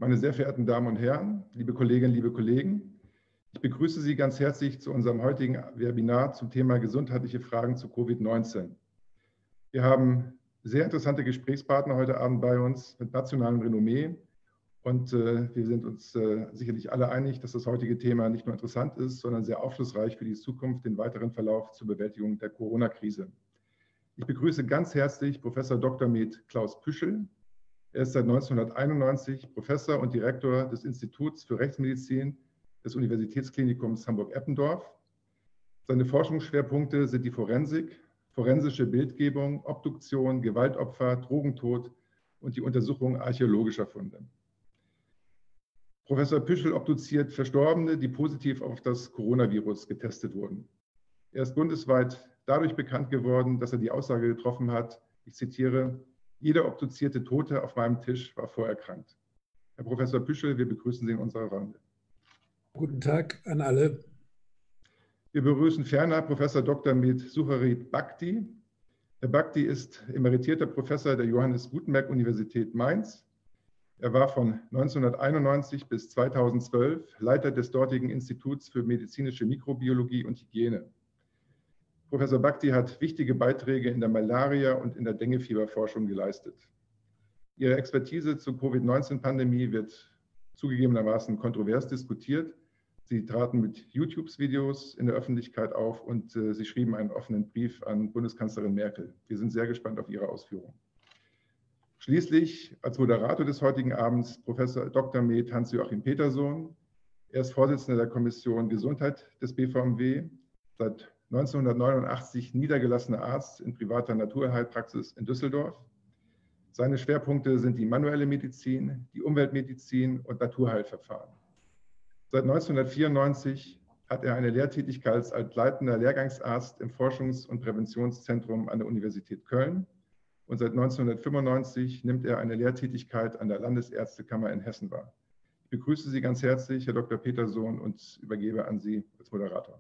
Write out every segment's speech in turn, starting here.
Meine sehr verehrten Damen und Herren, liebe Kolleginnen, liebe Kollegen, ich begrüße Sie ganz herzlich zu unserem heutigen Webinar zum Thema gesundheitliche Fragen zu Covid-19. Wir haben sehr interessante Gesprächspartner heute Abend bei uns mit nationalem Renommee und wir sind uns sicherlich alle einig, dass das heutige Thema nicht nur interessant ist, sondern sehr aufschlussreich für die Zukunft, den weiteren Verlauf zur Bewältigung der Corona-Krise. Ich begrüße ganz herzlich Professor Dr. med. Klaus Püschel. Er ist seit 1991 Professor und Direktor des Instituts für Rechtsmedizin des Universitätsklinikums Hamburg-Eppendorf. Seine Forschungsschwerpunkte sind die Forensik, forensische Bildgebung, Obduktion, Gewaltopfer, Drogentod und die Untersuchung archäologischer Funde. Professor Püschel obduziert Verstorbene, die positiv auf das Coronavirus getestet wurden. Er ist bundesweit dadurch bekannt geworden, dass er die Aussage getroffen hat, ich zitiere, jeder obduzierte Tote auf meinem Tisch war vorerkrankt. Herr Professor Püschel, wir begrüßen Sie in unserer Runde. Guten Tag an alle. Wir begrüßen ferner Professor Dr. med. Sucharit Bhakdi. Herr Bhakdi ist emeritierter Professor der Johannes Gutenberg-Universität Mainz. Er war von 1991 bis 2012 Leiter des dortigen Instituts für medizinische Mikrobiologie und Hygiene. Professor Bhakdi hat wichtige Beiträge in der Malaria- und in der Denguefieberforschung geleistet. Ihre Expertise zur Covid-19-Pandemie wird zugegebenermaßen kontrovers diskutiert. Sie traten mit YouTube-Videos in der Öffentlichkeit auf und Sie schrieben einen offenen Brief an Bundeskanzlerin Merkel. Wir sind sehr gespannt auf Ihre Ausführungen. Schließlich als Moderator des heutigen Abends Professor Dr. med. Hans-Joachim Petersohn. Er ist Vorsitzender der Kommission Gesundheit des BVMW, seit 1989 niedergelassener Arzt in privater Naturheilpraxis in Düsseldorf. Seine Schwerpunkte sind die manuelle Medizin, die Umweltmedizin und Naturheilverfahren. Seit 1994 hat er eine Lehrtätigkeit als leitender Lehrgangsarzt im Forschungs- und Präventionszentrum an der Universität Köln und seit 1995 nimmt er eine Lehrtätigkeit an der Landesärztekammer in Hessen wahr. Ich begrüße Sie ganz herzlich, Herr Dr. Petersohn, und übergebe an Sie als Moderator.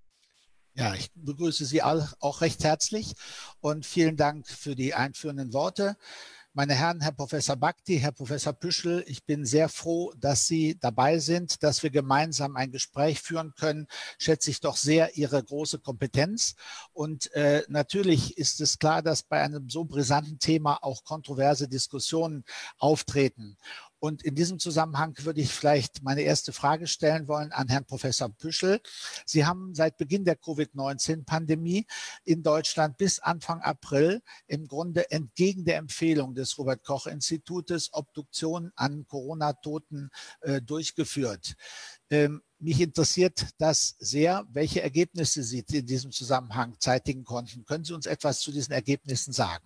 Ja, ich begrüße Sie auch recht herzlich und vielen Dank für die einführenden Worte. Meine Herren, Herr Professor Bhakdi, Herr Professor Püschel, ich bin sehr froh, dass Sie dabei sind, dass wir gemeinsam ein Gespräch führen können. Schätze ich doch sehr Ihre große Kompetenz. Und natürlich ist es klar, dass bei einem so brisanten Thema auch kontroverse Diskussionen auftreten. Und in diesem Zusammenhang würde ich vielleicht meine erste Frage stellen wollen an Herrn Professor Püschel. Sie haben seit Beginn der Covid-19-Pandemie in Deutschland bis Anfang April im Grunde entgegen der Empfehlung des Robert-Koch-Institutes Obduktionen an Corona-Toten durchgeführt. Mich interessiert das sehr, welche Ergebnisse Sie in diesem Zusammenhang zeitigen konnten. Können Sie uns etwas zu diesen Ergebnissen sagen?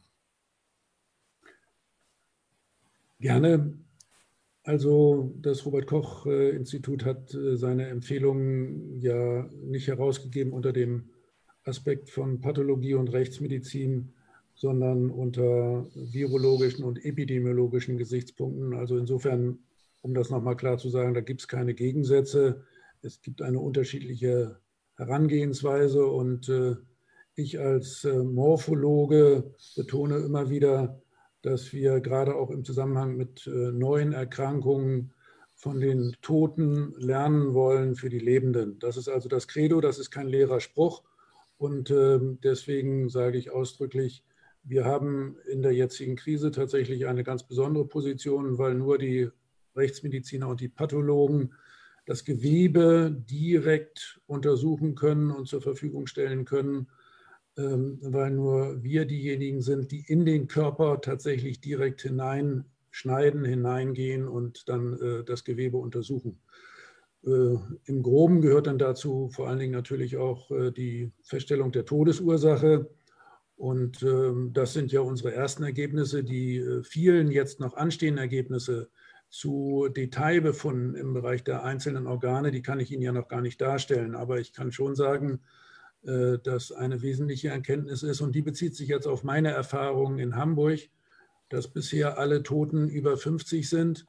Gerne. Also das Robert-Koch-Institut hat seine Empfehlungen ja nicht herausgegeben unter dem Aspekt von Pathologie und Rechtsmedizin, sondern unter virologischen und epidemiologischen Gesichtspunkten. Also insofern, um das nochmal klar zu sagen, da gibt es keine Gegensätze. Es gibt eine unterschiedliche Herangehensweise und ich als Morphologe betone immer wieder, dass wir gerade auch im Zusammenhang mit neuen Erkrankungen von den Toten lernen wollen für die Lebenden. Das ist also das Credo, das ist kein leerer Spruch. Und deswegen sage ich ausdrücklich, wir haben in der jetzigen Krise tatsächlich eine ganz besondere Position, weil nur die Rechtsmediziner und die Pathologen das Gewebe direkt untersuchen können und zur Verfügung stellen können, weil nur wir diejenigen sind, die in den Körper tatsächlich direkt hineinschneiden, hineingehen und dann das Gewebe untersuchen. Im Groben gehört dann dazu vor allen Dingen natürlich auch die Feststellung der Todesursache. Und das sind ja unsere ersten Ergebnisse. Die vielen jetzt noch anstehenden Ergebnisse zu Detailbefunden im Bereich der einzelnen Organe, die kann ich Ihnen ja noch gar nicht darstellen. Aber ich kann schon sagen, dass eine wesentliche Erkenntnis ist, und die bezieht sich jetzt auf meine Erfahrungen in Hamburg, dass bisher alle Toten über 50 sind,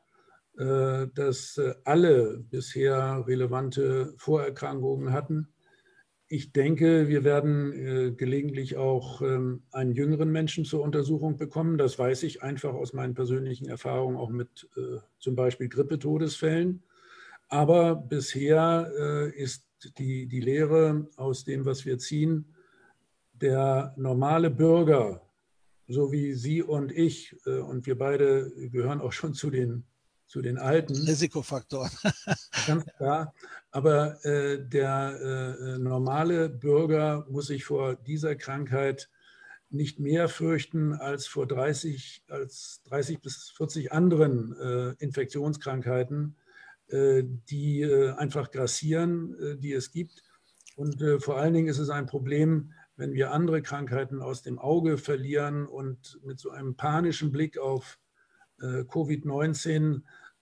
dass alle bisher relevante Vorerkrankungen hatten. Ich denke, wir werden gelegentlich auch einen jüngeren Menschen zur Untersuchung bekommen. Das weiß ich einfach aus meinen persönlichen Erfahrungen, auch mit zum Beispiel Grippetodesfällen. Aber bisher ist die Lehre aus dem, was wir ziehen, der normale Bürger, so wie Sie und ich, und wir beide gehören auch schon zu den Alten. Risikofaktoren. Ganz klar. Aber der normale Bürger muss sich vor dieser Krankheit nicht mehr fürchten als vor 30 bis 40 anderen Infektionskrankheiten, die einfach grassieren, die es gibt. Und vor allen Dingen ist es ein Problem, wenn wir andere Krankheiten aus dem Auge verlieren und mit so einem panischen Blick auf Covid-19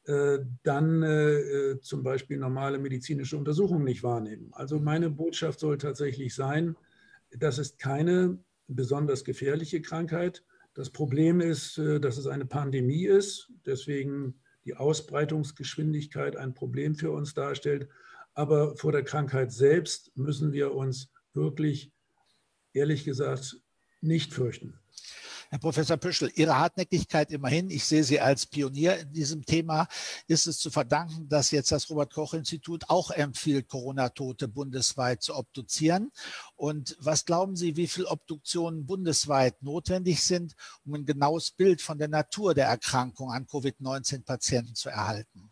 dann zum Beispiel normale medizinische Untersuchungen nicht wahrnehmen. Also meine Botschaft soll tatsächlich sein, das ist keine besonders gefährliche Krankheit. Das Problem ist, dass es eine Pandemie ist, deswegen die Ausbreitungsgeschwindigkeit ein Problem für uns darstellt. Aber vor der Krankheit selbst müssen wir uns wirklich, ehrlich gesagt, nicht fürchten. Herr Professor Püschel, Ihre Hartnäckigkeit immerhin, ich sehe Sie als Pionier in diesem Thema, ist es zu verdanken, dass jetzt das Robert-Koch-Institut auch empfiehlt, Corona-Tote bundesweit zu obduzieren. Und was glauben Sie, wie viele Obduktionen bundesweit notwendig sind, um ein genaues Bild von der Natur der Erkrankung an Covid-19-Patienten zu erhalten?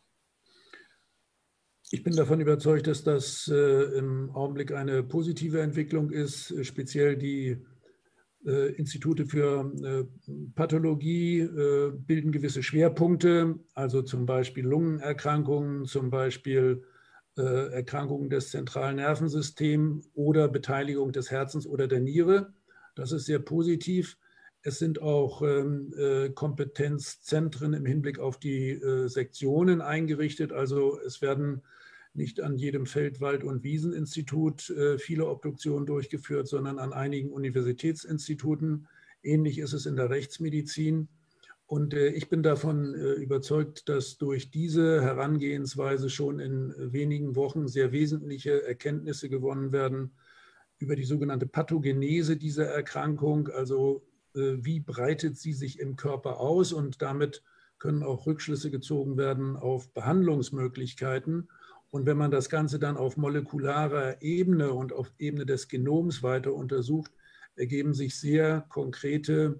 Ich bin davon überzeugt, dass das im Augenblick eine positive Entwicklung ist, speziell die Institute für Pathologie bilden gewisse Schwerpunkte, also zum Beispiel Lungenerkrankungen, zum Beispiel Erkrankungen des zentralen Nervensystems oder Beteiligung des Herzens oder der Niere. Das ist sehr positiv. Es sind auch Kompetenzzentren im Hinblick auf die Sektionen eingerichtet. Also es werden nicht an jedem Feld-, Wald- und Wieseninstitut viele Obduktionen durchgeführt, sondern an einigen Universitätsinstituten. Ähnlich ist es in der Rechtsmedizin. Und ich bin davon überzeugt, dass durch diese Herangehensweise schon in wenigen Wochen sehr wesentliche Erkenntnisse gewonnen werden über die sogenannte Pathogenese dieser Erkrankung, also wie breitet sie sich im Körper aus, und damit können auch Rückschlüsse gezogen werden auf Behandlungsmöglichkeiten. Und wenn man das Ganze dann auf molekularer Ebene und auf Ebene des Genoms weiter untersucht, ergeben sich sehr konkrete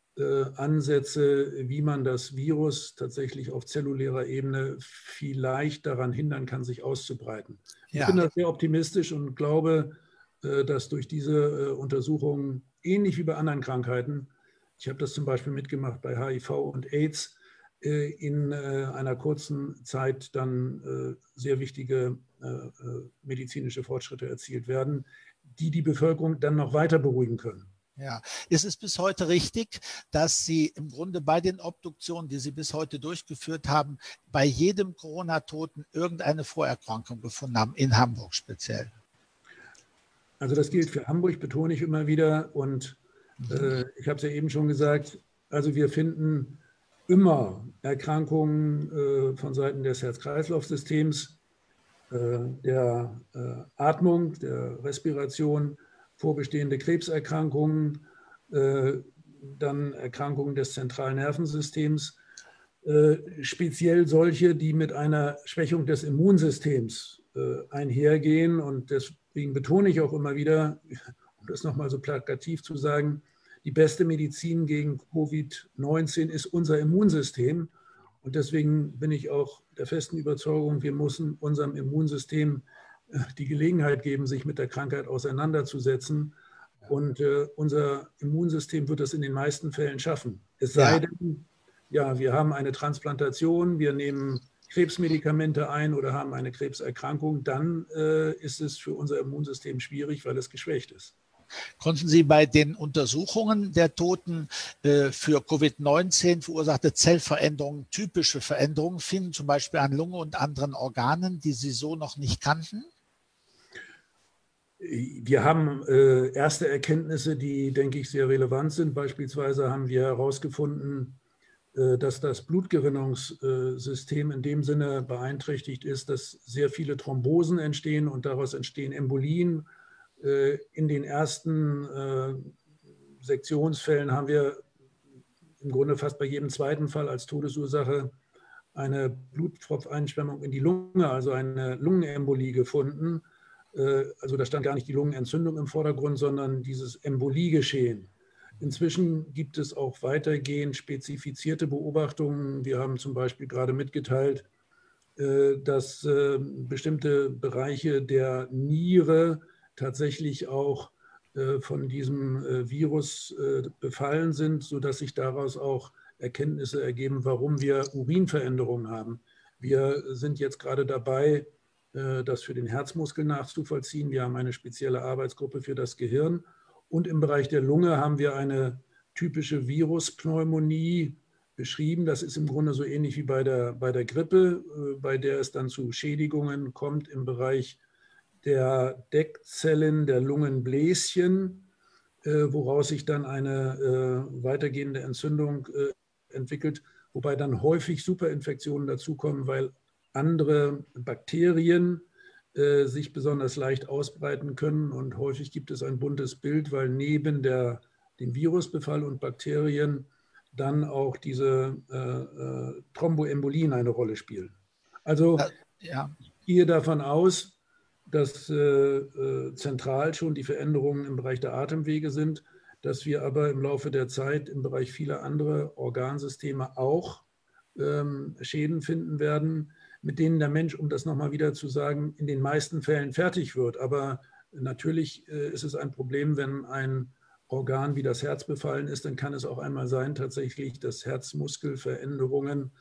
Ansätze, wie man das Virus tatsächlich auf zellulärer Ebene vielleicht daran hindern kann, sich auszubreiten. Ja. Ich bin da sehr optimistisch und glaube, dass durch diese Untersuchungen, ähnlich wie bei anderen Krankheiten, ich habe das zum Beispiel mitgemacht bei HIV und AIDS, in einer kurzen Zeit dann sehr wichtige medizinische Fortschritte erzielt werden, die die Bevölkerung dann noch weiter beruhigen können. Ja, ist es bis heute richtig, dass Sie im Grunde bei den Obduktionen, die Sie bis heute durchgeführt haben, bei jedem Corona-Toten irgendeine Vorerkrankung gefunden haben, in Hamburg speziell? Also das gilt für Hamburg, betone ich immer wieder. Und ich habe es ja eben schon gesagt, also wir finden immer Erkrankungen von Seiten des Herz-Kreislauf-Systems, der Atmung, der Respiration, vorbestehende Krebserkrankungen, dann Erkrankungen des zentralen Nervensystems, speziell solche, die mit einer Schwächung des Immunsystems einhergehen. Und deswegen betone ich auch immer wieder, um das nochmal so plakativ zu sagen, die beste Medizin gegen Covid-19 ist unser Immunsystem. Und deswegen bin ich auch der festen Überzeugung, wir müssen unserem Immunsystem die Gelegenheit geben, sich mit der Krankheit auseinanderzusetzen. Und unser Immunsystem wird das in den meisten Fällen schaffen. Es sei denn, ja, wir haben eine Transplantation, wir nehmen Krebsmedikamente ein oder haben eine Krebserkrankung, dann ist es für unser Immunsystem schwierig, weil es geschwächt ist. Konnten Sie bei den Untersuchungen der Toten für Covid-19 verursachte Zellveränderungen, typische Veränderungen finden, zum Beispiel an Lunge und anderen Organen, die Sie so noch nicht kannten? Wir haben erste Erkenntnisse, die, denke ich, sehr relevant sind. Beispielsweise haben wir herausgefunden, dass das Blutgerinnungssystem in dem Sinne beeinträchtigt ist, dass sehr viele Thrombosen entstehen und daraus entstehen Embolien In den ersten Sektionsfällen haben wir im Grunde fast bei jedem zweiten Fall als Todesursache eine Blutpfropfeinschwemmung in die Lunge, also eine Lungenembolie gefunden. Also da stand gar nicht die Lungenentzündung im Vordergrund, sondern dieses Emboliegeschehen. Inzwischen gibt es auch weitergehend spezifizierte Beobachtungen. Wir haben zum Beispiel gerade mitgeteilt, dass bestimmte Bereiche der Niere tatsächlich auch von diesem Virus befallen sind, sodass sich daraus auch Erkenntnisse ergeben, warum wir Urinveränderungen haben. Wir sind jetzt gerade dabei, das für den Herzmuskel nachzuvollziehen. Wir haben eine spezielle Arbeitsgruppe für das Gehirn. Und im Bereich der Lunge haben wir eine typische Viruspneumonie beschrieben. Das ist im Grunde so ähnlich wie bei der Grippe, bei der es dann zu Schädigungen kommt im Bereich der Deckzellen der Lungenbläschen, woraus sich dann eine weitergehende Entzündung entwickelt, wobei dann häufig Superinfektionen dazukommen, weil andere Bakterien sich besonders leicht ausbreiten können. Und häufig gibt es ein buntes Bild, weil neben dem Virusbefall und Bakterien dann auch diese Thromboembolien eine Rolle spielen. Also ja. Ich gehe davon aus, dass zentral schon die Veränderungen im Bereich der Atemwege sind, dass wir aber im Laufe der Zeit im Bereich vieler anderer Organsysteme auch Schäden finden werden, mit denen der Mensch, um das nochmal wieder zu sagen, in den meisten Fällen fertig wird. Aber natürlich ist es ein Problem, wenn ein Organ wie das Herz befallen ist, dann kann es auch einmal sein, tatsächlich, dass Herzmuskelveränderungen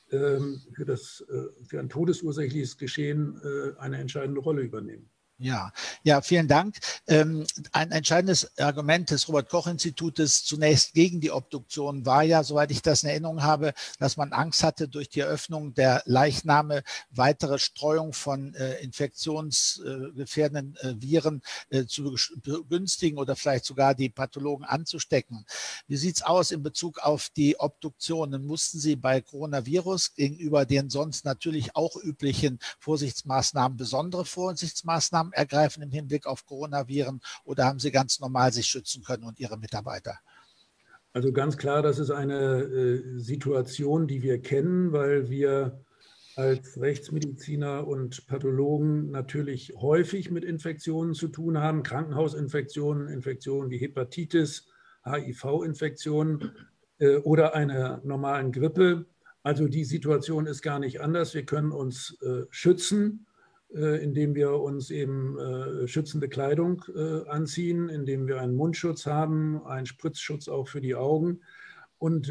für ein todesursächliches Geschehen eine entscheidende Rolle übernehmen. Ja, vielen Dank. Ein entscheidendes Argument des Robert-Koch-Institutes zunächst gegen die Obduktion war ja, soweit ich das in Erinnerung habe, dass man Angst hatte, durch die Eröffnung der Leichname weitere Streuung von infektionsgefährdenden Viren zu begünstigen oder vielleicht sogar die Pathologen anzustecken. Wie sieht es aus in Bezug auf die Obduktionen? Mussten Sie bei Coronavirus gegenüber den sonst natürlich auch üblichen Vorsichtsmaßnahmen besondere Vorsichtsmaßnahmen ergreifen im Hinblick auf Coronaviren oder haben Sie ganz normal sich schützen können und Ihre Mitarbeiter? Also ganz klar, das ist eine Situation, die wir kennen, weil wir als Rechtsmediziner und Pathologen natürlich häufig mit Infektionen zu tun haben, Krankenhausinfektionen, Infektionen wie Hepatitis, HIV-Infektionen oder einer normalen Grippe. Also die Situation ist gar nicht anders. Wir können uns schützen, indem wir uns eben schützende Kleidung anziehen, indem wir einen Mundschutz haben, einen Spritzschutz auch für die Augen. Und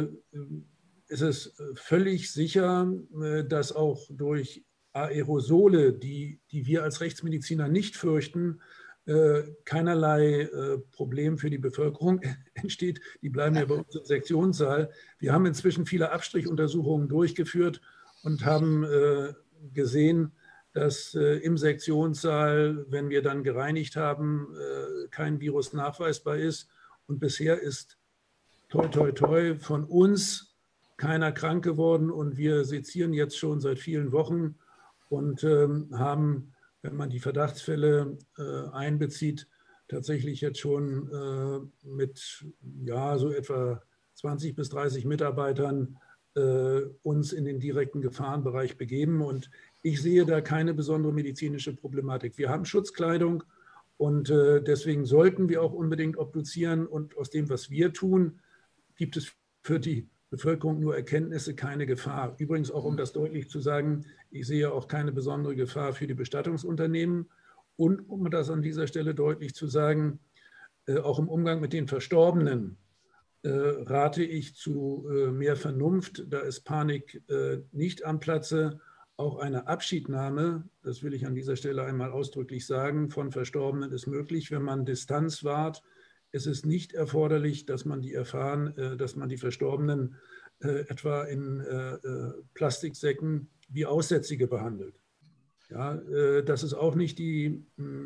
es ist völlig sicher, dass auch durch Aerosole, die wir als Rechtsmediziner nicht fürchten, keinerlei Problem für die Bevölkerung entsteht. Die bleiben ja bei uns im Sektionssaal. Wir haben inzwischen viele Abstrichuntersuchungen durchgeführt und haben gesehen, dass im Sektionssaal, wenn wir dann gereinigt haben, kein Virus nachweisbar ist. Und bisher ist toi, toi, toi von uns keiner krank geworden. Und wir sezieren jetzt schon seit vielen Wochen und haben, wenn man die Verdachtsfälle einbezieht, tatsächlich jetzt schon mit so etwa 20 bis 30 Mitarbeitern uns in den direkten Gefahrenbereich begeben. Und ich sehe da keine besondere medizinische Problematik. Wir haben Schutzkleidung und deswegen sollten wir auch unbedingt obduzieren. Und aus dem, was wir tun, gibt es für die Bevölkerung nur Erkenntnisse, keine Gefahr. Übrigens auch, um das deutlich zu sagen, ich sehe auch keine besondere Gefahr für die Bestattungsunternehmen. Und um das an dieser Stelle deutlich zu sagen, auch im Umgang mit den Verstorbenen rate ich zu mehr Vernunft. Da ist Panik nicht am Platze. Auch eine Abschiednahme, das will ich an dieser Stelle einmal ausdrücklich sagen, von Verstorbenen ist möglich, wenn man Distanz wahrt. Es ist nicht erforderlich, dass man die Verstorbenen etwa in Plastiksäcken wie Aussätzige behandelt. Ja, das ist auch nicht die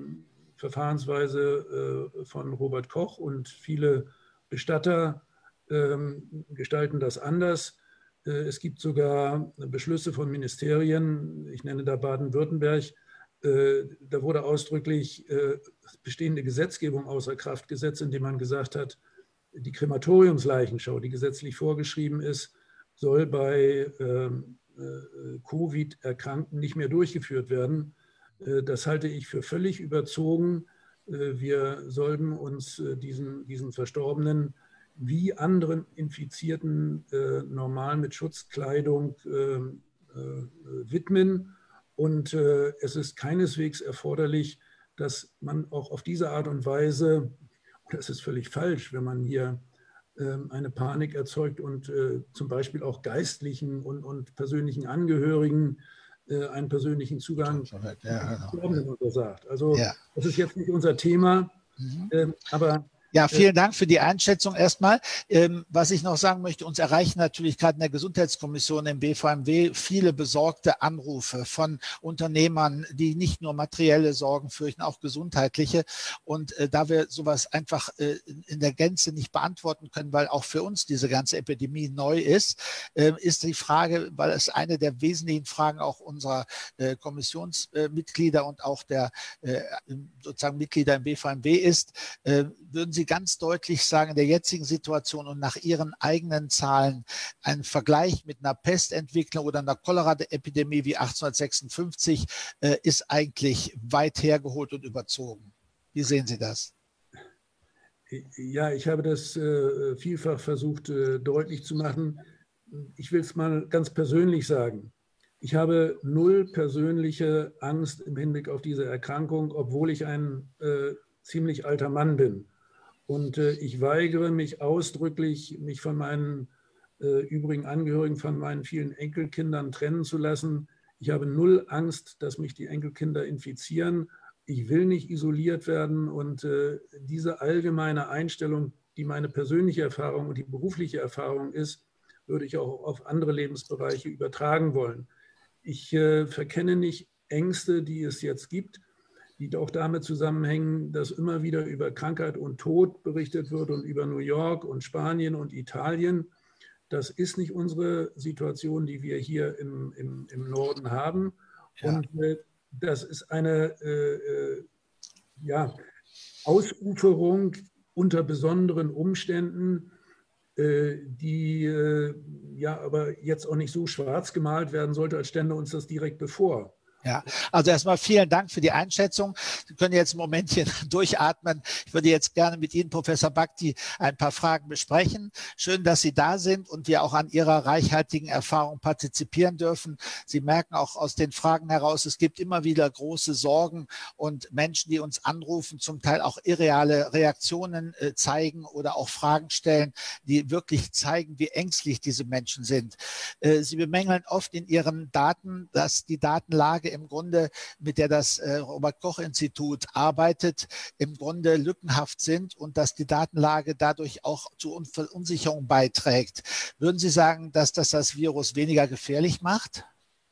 Verfahrensweise von Robert Koch, und viele Bestatter gestalten das anders. Es gibt sogar Beschlüsse von Ministerien, ich nenne da Baden-Württemberg, Da wurde ausdrücklich bestehende Gesetzgebung außer Kraft gesetzt, indem man gesagt hat, die Krematoriumsleichenschau, die gesetzlich vorgeschrieben ist, soll bei Covid-Erkrankten nicht mehr durchgeführt werden. Das halte ich für völlig überzogen. Wir sollten uns diesen Verstorbenen wie anderen Infizierten normal mit Schutzkleidung widmen. Und es ist keineswegs erforderlich, dass man auch auf diese Art und Weise, das ist völlig falsch, wenn man hier eine Panik erzeugt und zum Beispiel auch Geistlichen und persönlichen Angehörigen einen persönlichen Zugang zu Verstorbenen untersagt. Also das ist jetzt nicht unser Thema, aber ja, vielen Dank für die Einschätzung erstmal. Was ich noch sagen möchte, uns erreichen natürlich gerade in der Gesundheitskommission im BVMW viele besorgte Anrufe von Unternehmern, die nicht nur materielle Sorgen fürchten, auch gesundheitliche. Und da wir sowas einfach in der Gänze nicht beantworten können, weil auch für uns diese ganze Epidemie neu ist, ist die Frage, weil es eine der wesentlichen Fragen auch unserer Kommissionsmitglieder und auch der sozusagen Mitglieder im BVMW ist, würden Sie ganz deutlich sagen, in der jetzigen Situation und nach Ihren eigenen Zahlen einen Vergleich mit einer Pestentwicklung oder einer Cholera-Epidemie wie 1856 ist eigentlich weit hergeholt und überzogen. Wie sehen Sie das? Ja, ich habe das vielfach versucht deutlich zu machen. Ich will es mal ganz persönlich sagen. Ich habe null persönliche Angst im Hinblick auf diese Erkrankung, obwohl ich ein ziemlich alter Mann bin. Und ich weigere mich ausdrücklich, mich von meinen übrigen Angehörigen, von meinen vielen Enkelkindern trennen zu lassen. Ich habe null Angst, dass mich die Enkelkinder infizieren. Ich will nicht isoliert werden. Und diese allgemeine Einstellung, die meine persönliche Erfahrung und die berufliche Erfahrung ist, würde ich auch auf andere Lebensbereiche übertragen wollen. Ich verkenne nicht Ängste, die es jetzt gibt, die auch damit zusammenhängen, dass immer wieder über Krankheit und Tod berichtet wird und über New York und Spanien und Italien. Das ist nicht unsere Situation, die wir hier im Norden haben. Ja. Und das ist eine Ausuferung unter besonderen Umständen, die aber jetzt auch nicht so schwarz gemalt werden sollte, als stände uns das direkt bevor. Ja, also erstmal vielen Dank für die Einschätzung. Sie können jetzt ein Momentchen durchatmen. Ich würde jetzt gerne mit Ihnen, Professor Bhakdi, ein paar Fragen besprechen. Schön, dass Sie da sind und wir auch an Ihrer reichhaltigen Erfahrung partizipieren dürfen. Sie merken auch aus den Fragen heraus, es gibt immer wieder große Sorgen und Menschen, die uns anrufen, zum Teil auch irreale Reaktionen zeigen oder auch Fragen stellen, die wirklich zeigen, wie ängstlich diese Menschen sind. Sie bemängeln oft in Ihren Daten, dass die Datenlage im Grunde, mit der das Robert-Koch-Institut arbeitet, im Grunde lückenhaft sind und dass die Datenlage dadurch auch zu Verunsicherung beiträgt. Würden Sie sagen, dass das Virus weniger gefährlich macht?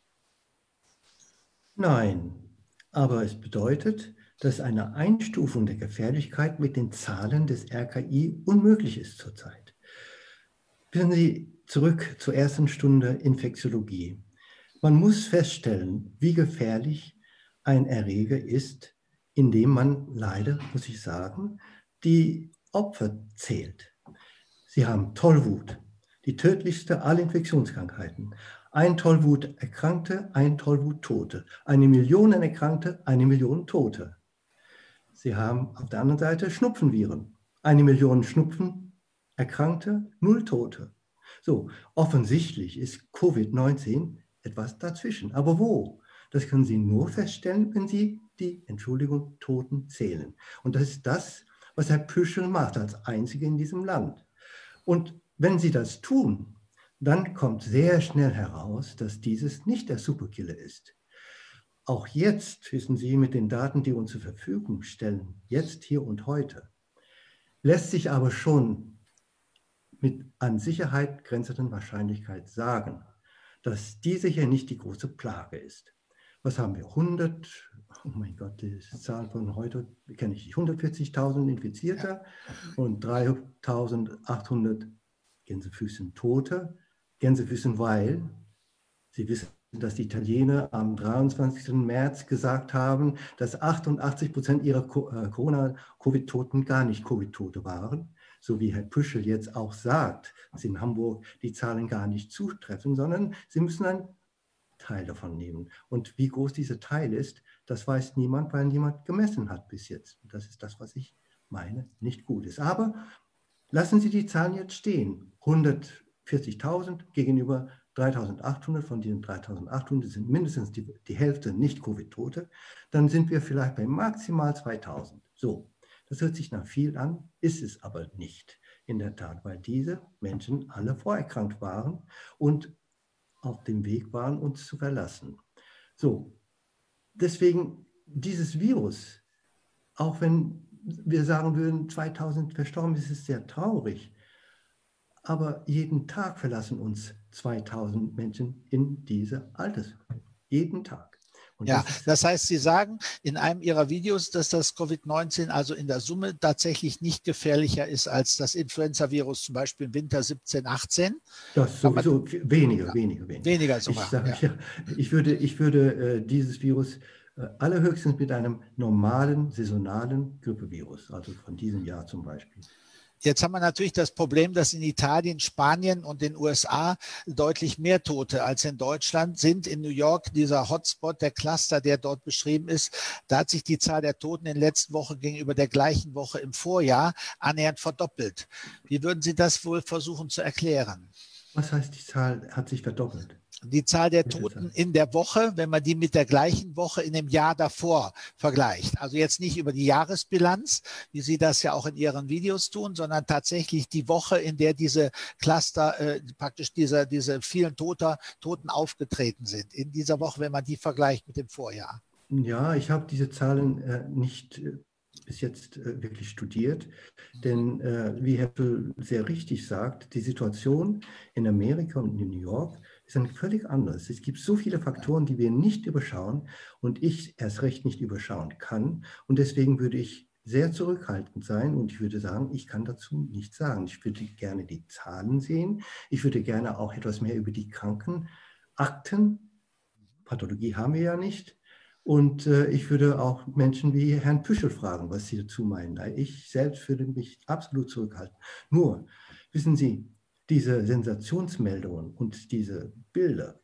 Nein, aber es bedeutet, dass eine Einstufung der Gefährlichkeit mit den Zahlen des RKI unmöglich ist zurzeit. Wissen Sie, zurück zur ersten Stunde Infektiologie. Man muss feststellen, wie gefährlich ein Erreger ist, indem man leider, muss ich sagen, die Opfer zählt. Sie haben Tollwut, die tödlichste aller Infektionskrankheiten. 1 Tollwut Erkrankte, 1 Tollwut Tote. 1 Million Erkrankte, 1 Million Tote. Sie haben auf der anderen Seite Schnupfenviren. 1 Million Schnupfen Erkrankte, 0 Tote. So, offensichtlich ist Covid-19 etwas dazwischen. Aber wo? Das können Sie nur feststellen, wenn Sie die, Toten zählen. Und das ist das, was Herr Püschel macht, als Einziger in diesem Land. Und wenn Sie das tun, dann kommt sehr schnell heraus, dass dieses nicht der Superkiller ist. Auch jetzt, wissen Sie, mit den Daten, die uns zur Verfügung stellen, jetzt, hier und heute, lässt sich aber schon mit an Sicherheit grenzenden Wahrscheinlichkeit sagen, dass diese hier nicht die große Plage ist. Was haben wir? 100, oh mein Gott, die Zahl von heute kenne ich nicht, 140.000 Infizierte und 3.800 Gänsefüßchen Tote. Gänsefüßchen, weil, Sie wissen dass die Italiener am 23. März gesagt haben, dass 88% ihrer Corona-Covid-Toten gar nicht Covid-Tote waren. So wie Herr Püschel jetzt auch sagt, dass in Hamburg die Zahlen gar nicht zutreffen, sondern sie müssen einen Teil davon nehmen. Und wie groß dieser Teil ist, das weiß niemand, weil niemand gemessen hat bis jetzt. Das ist das, was ich meine, nicht gut ist. Aber lassen Sie die Zahlen jetzt stehen. 140.000 gegenüber 3.800. Von diesen 3.800 sind mindestens die Hälfte nicht Covid-Tote. Dann sind wir vielleicht bei maximal 2.000. So, das hört sich nach viel an, ist es aber nicht in der Tat, weil diese Menschen alle vorerkrankt waren und auf dem Weg waren, uns zu verlassen. So, deswegen dieses Virus, auch wenn wir sagen würden, 2000 verstorben, ist es sehr traurig. Aber jeden Tag verlassen uns 2000 Menschen in diese Altersgruppe. Jeden Tag. Und ja, das heißt, Sie sagen in einem Ihrer Videos, dass das Covid-19 also in der Summe tatsächlich nicht gefährlicher ist als das Influenza-Virus, zum Beispiel im Winter 17, 18. Das sowieso weniger. Weniger sogar. Ich würde dieses Virus allerhöchstens mit einem normalen, saisonalen Grippevirus, also von diesem Jahr zum Beispiel. Jetzt haben wir natürlich das Problem, dass in Italien, Spanien und den USA deutlich mehr Tote als in Deutschland sind. In New York, dieser Hotspot, der Cluster, der dort beschrieben ist, da hat sich die Zahl der Toten in der letzten Woche gegenüber der gleichen Woche im Vorjahr annähernd verdoppelt. Wie würden Sie das wohl versuchen zu erklären? Was heißt, die Zahl hat sich verdoppelt? Die Zahl der Toten in der Woche, wenn man die mit der gleichen Woche in dem Jahr davor vergleicht. Also jetzt nicht über die Jahresbilanz, wie Sie das ja auch in Ihren Videos tun, sondern tatsächlich die Woche, in der diese Cluster, praktisch diese vielen Toten aufgetreten sind. In dieser Woche, wenn man die vergleicht mit dem Vorjahr. Ja, ich habe diese Zahlen nicht bis jetzt wirklich studiert, denn wie Herr Püll sehr richtig sagt, die Situation in Amerika und in New York ist ein völlig anderes. Es gibt so viele Faktoren, die wir nicht überschauen und ich erst recht nicht überschauen kann. Und deswegen würde ich sehr zurückhaltend sein und ich würde sagen, ich kann dazu nichts sagen. Ich würde gerne die Zahlen sehen. Ich würde gerne auch etwas mehr über die Krankenakten, Pathologie haben wir ja nicht. Und ich würde auch Menschen wie Herrn Püschel fragen, was sie dazu meinen. Ich selbst würde mich absolut zurückhalten. Nur, wissen Sie, diese Sensationsmeldungen und diese Bilder,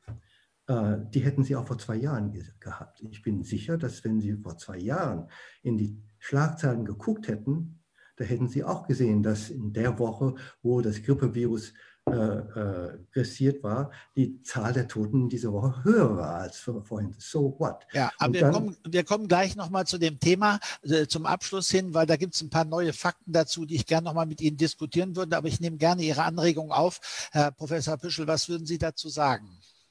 die hätten Sie auch vor 2 Jahren gehabt. Ich bin sicher, dass wenn Sie vor 2 Jahren in die Schlagzeilen geguckt hätten, da hätten Sie auch gesehen, dass in der Woche, wo das Grippevirus grassiert war, die Zahl der Toten in dieser Woche höher war als vorhin. So what? Ja, aber wir kommen gleich nochmal zu dem Thema zum Abschluss hin, weil da gibt es ein paar neue Fakten dazu, die ich gerne nochmal mit Ihnen diskutieren würde. Aber ich nehme gerne Ihre Anregung auf. Herr Professor Püschel, was würden Sie dazu sagen?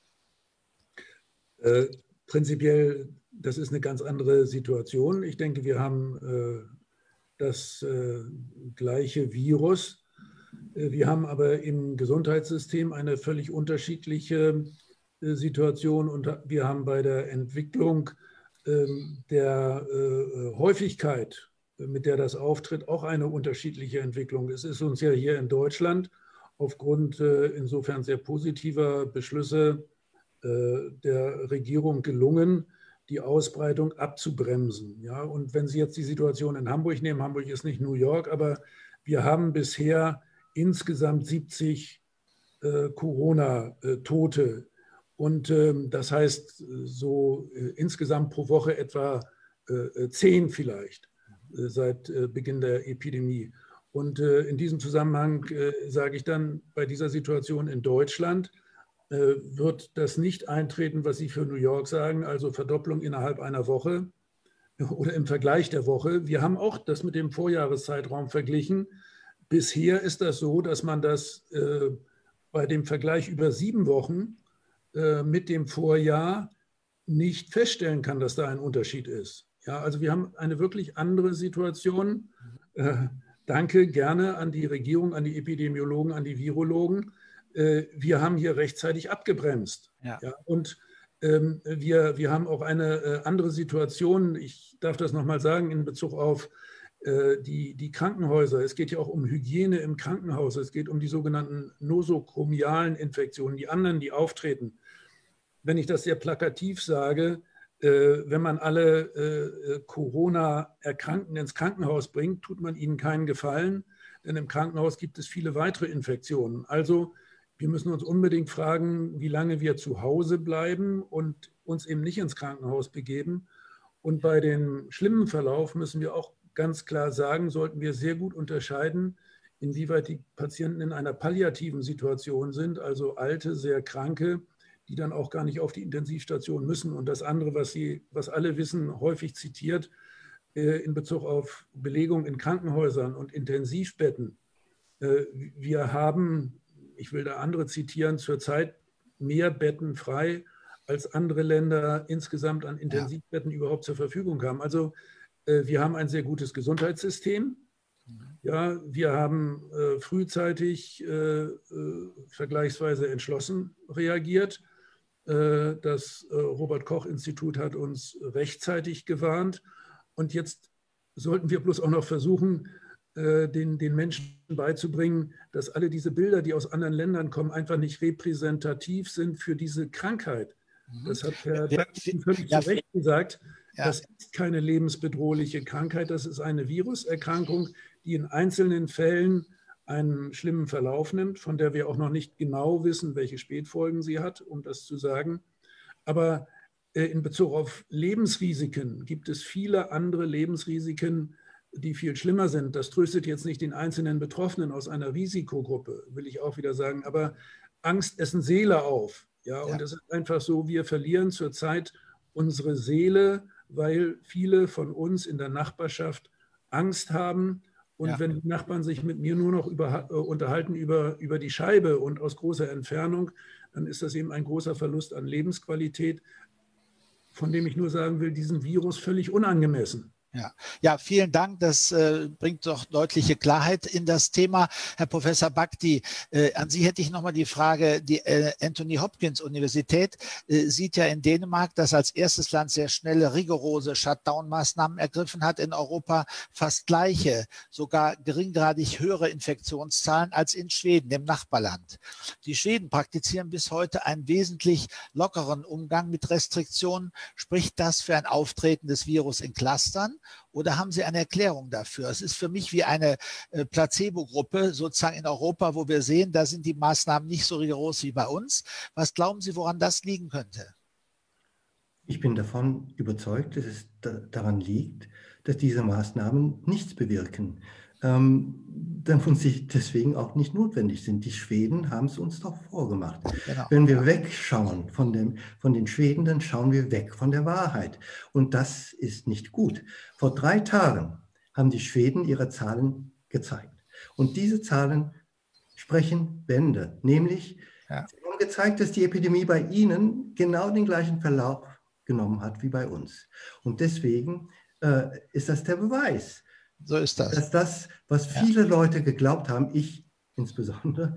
Prinzipiell, das ist eine ganz andere Situation. Ich denke, wir haben das gleiche Virus. Wir haben aber im Gesundheitssystem eine völlig unterschiedliche Situation und wir haben bei der Entwicklung der Häufigkeit, mit der das auftritt, auch eine unterschiedliche Entwicklung. Es ist uns ja hier in Deutschland aufgrund insofern sehr positiver Beschlüsse der Regierung gelungen, die Ausbreitung abzubremsen. Ja? Und wenn Sie jetzt die Situation in Hamburg nehmen, Hamburg ist nicht New York, aber wir haben bisher insgesamt 70 Corona-Tote. Und das heißt, so insgesamt pro Woche etwa 10 vielleicht seit Beginn der Epidemie. Und in diesem Zusammenhang sage ich dann, bei dieser Situation in Deutschland wird das nicht eintreten, was Sie für New York sagen, also Verdopplung innerhalb einer Woche oder im Vergleich der Woche. Wir haben auch das mit dem Vorjahreszeitraum verglichen. Bisher ist das so, dass man das bei dem Vergleich über 7 Wochen mit dem Vorjahr nicht feststellen kann, dass da ein Unterschied ist. Ja, also wir haben eine wirklich andere Situation. Danke gerne an die Regierung, an die Epidemiologen, an die Virologen. Wir haben hier rechtzeitig abgebremst. Ja. Ja, und wir haben auch eine andere Situation. Ich darf das nochmal sagen in Bezug auf die Krankenhäuser. Es geht ja auch um Hygiene im Krankenhaus. Es geht um die sogenannten nosokomialen Infektionen, die anderen, die auftreten. wenn ich das sehr plakativ sage, wenn man alle Corona-Erkrankten ins Krankenhaus bringt, tut man ihnen keinen Gefallen, denn im Krankenhaus gibt es viele weitere Infektionen. Also wir müssen uns unbedingt fragen, wie lange wir zu Hause bleiben und uns eben nicht ins Krankenhaus begeben. Und bei dem schlimmen Verlauf müssen wir auch ganz klar sagen, sollten wir sehr gut unterscheiden, inwieweit die Patienten in einer palliativen Situation sind, also alte, sehr kranke, die dann auch gar nicht auf die Intensivstation müssen. Und das andere, was alle wissen, häufig zitiert, in Bezug auf Belegung in Krankenhäusern und Intensivbetten. Wir haben, ich will da andere zitieren, zurzeit mehr Betten frei, als andere Länder insgesamt an Intensivbetten überhaupt zur Verfügung haben. Also wir haben ein sehr gutes Gesundheitssystem. Ja, wir haben frühzeitig vergleichsweise entschlossen reagiert. Das Robert-Koch-Institut hat uns rechtzeitig gewarnt. Und jetzt sollten wir bloß auch noch versuchen, den Menschen beizubringen, dass alle diese Bilder, die aus anderen Ländern kommen, einfach nicht repräsentativ sind für diese Krankheit. Das hat Herr Bakti völlig zu Recht gesagt. Das ist keine lebensbedrohliche Krankheit, das ist eine Viruserkrankung, die in einzelnen Fällen einen schlimmen Verlauf nimmt, von der wir auch noch nicht genau wissen, welche Spätfolgen sie hat, um das zu sagen. Aber in Bezug auf Lebensrisiken gibt es viele andere Lebensrisiken, die viel schlimmer sind. Das tröstet jetzt nicht den einzelnen Betroffenen aus einer Risikogruppe, will ich auch wieder sagen, aber Angst essen Seele auf. Ja, und es ist einfach so, wir verlieren zurzeit unsere Seele, weil viele von uns in der Nachbarschaft Angst haben. Und wenn die Nachbarn sich mit mir nur noch unterhalten über die Scheibe und aus großer Entfernung, dann ist das eben ein großer Verlust an Lebensqualität, von dem ich nur sagen will, diesem Virus völlig unangemessen. Ja, vielen Dank. Das bringt doch deutliche Klarheit in das Thema. Herr Professor Bakti, an Sie hätte ich nochmal die Frage, die Anthony Hopkins Universität sieht ja in Dänemark, das als erstes Land sehr schnelle, rigorose Shutdown-Maßnahmen ergriffen hat, in Europa fast gleiche, sogar geringgradig höhere Infektionszahlen als in Schweden, dem Nachbarland. Die Schweden praktizieren bis heute einen wesentlich lockeren Umgang mit Restriktionen. Spricht das für ein Auftreten des Virus in Clustern? Oder haben Sie eine Erklärung dafür? Es ist für mich wie eine Placebo-Gruppe sozusagen in Europa, wo wir sehen, da sind die Maßnahmen nicht so rigoros wie bei uns. Was glauben Sie, woran das liegen könnte? Ich bin davon überzeugt, dass es daran liegt, dass diese Maßnahmen nichts bewirken, und sie deswegen auch nicht notwendig sind. Die Schweden haben es uns doch vorgemacht. Genau. Wenn wir wegschauen von den Schweden, dann schauen wir weg von der Wahrheit. Und das ist nicht gut. Vor 3 Tagen haben die Schweden ihre Zahlen gezeigt. Und diese Zahlen sprechen Bände. Nämlich, sie haben gezeigt, dass die Epidemie bei ihnen genau den gleichen Verlauf genommen hat wie bei uns. Und deswegen ist das der Beweis. So ist das. Dass das, was viele Leute geglaubt haben, ich insbesondere,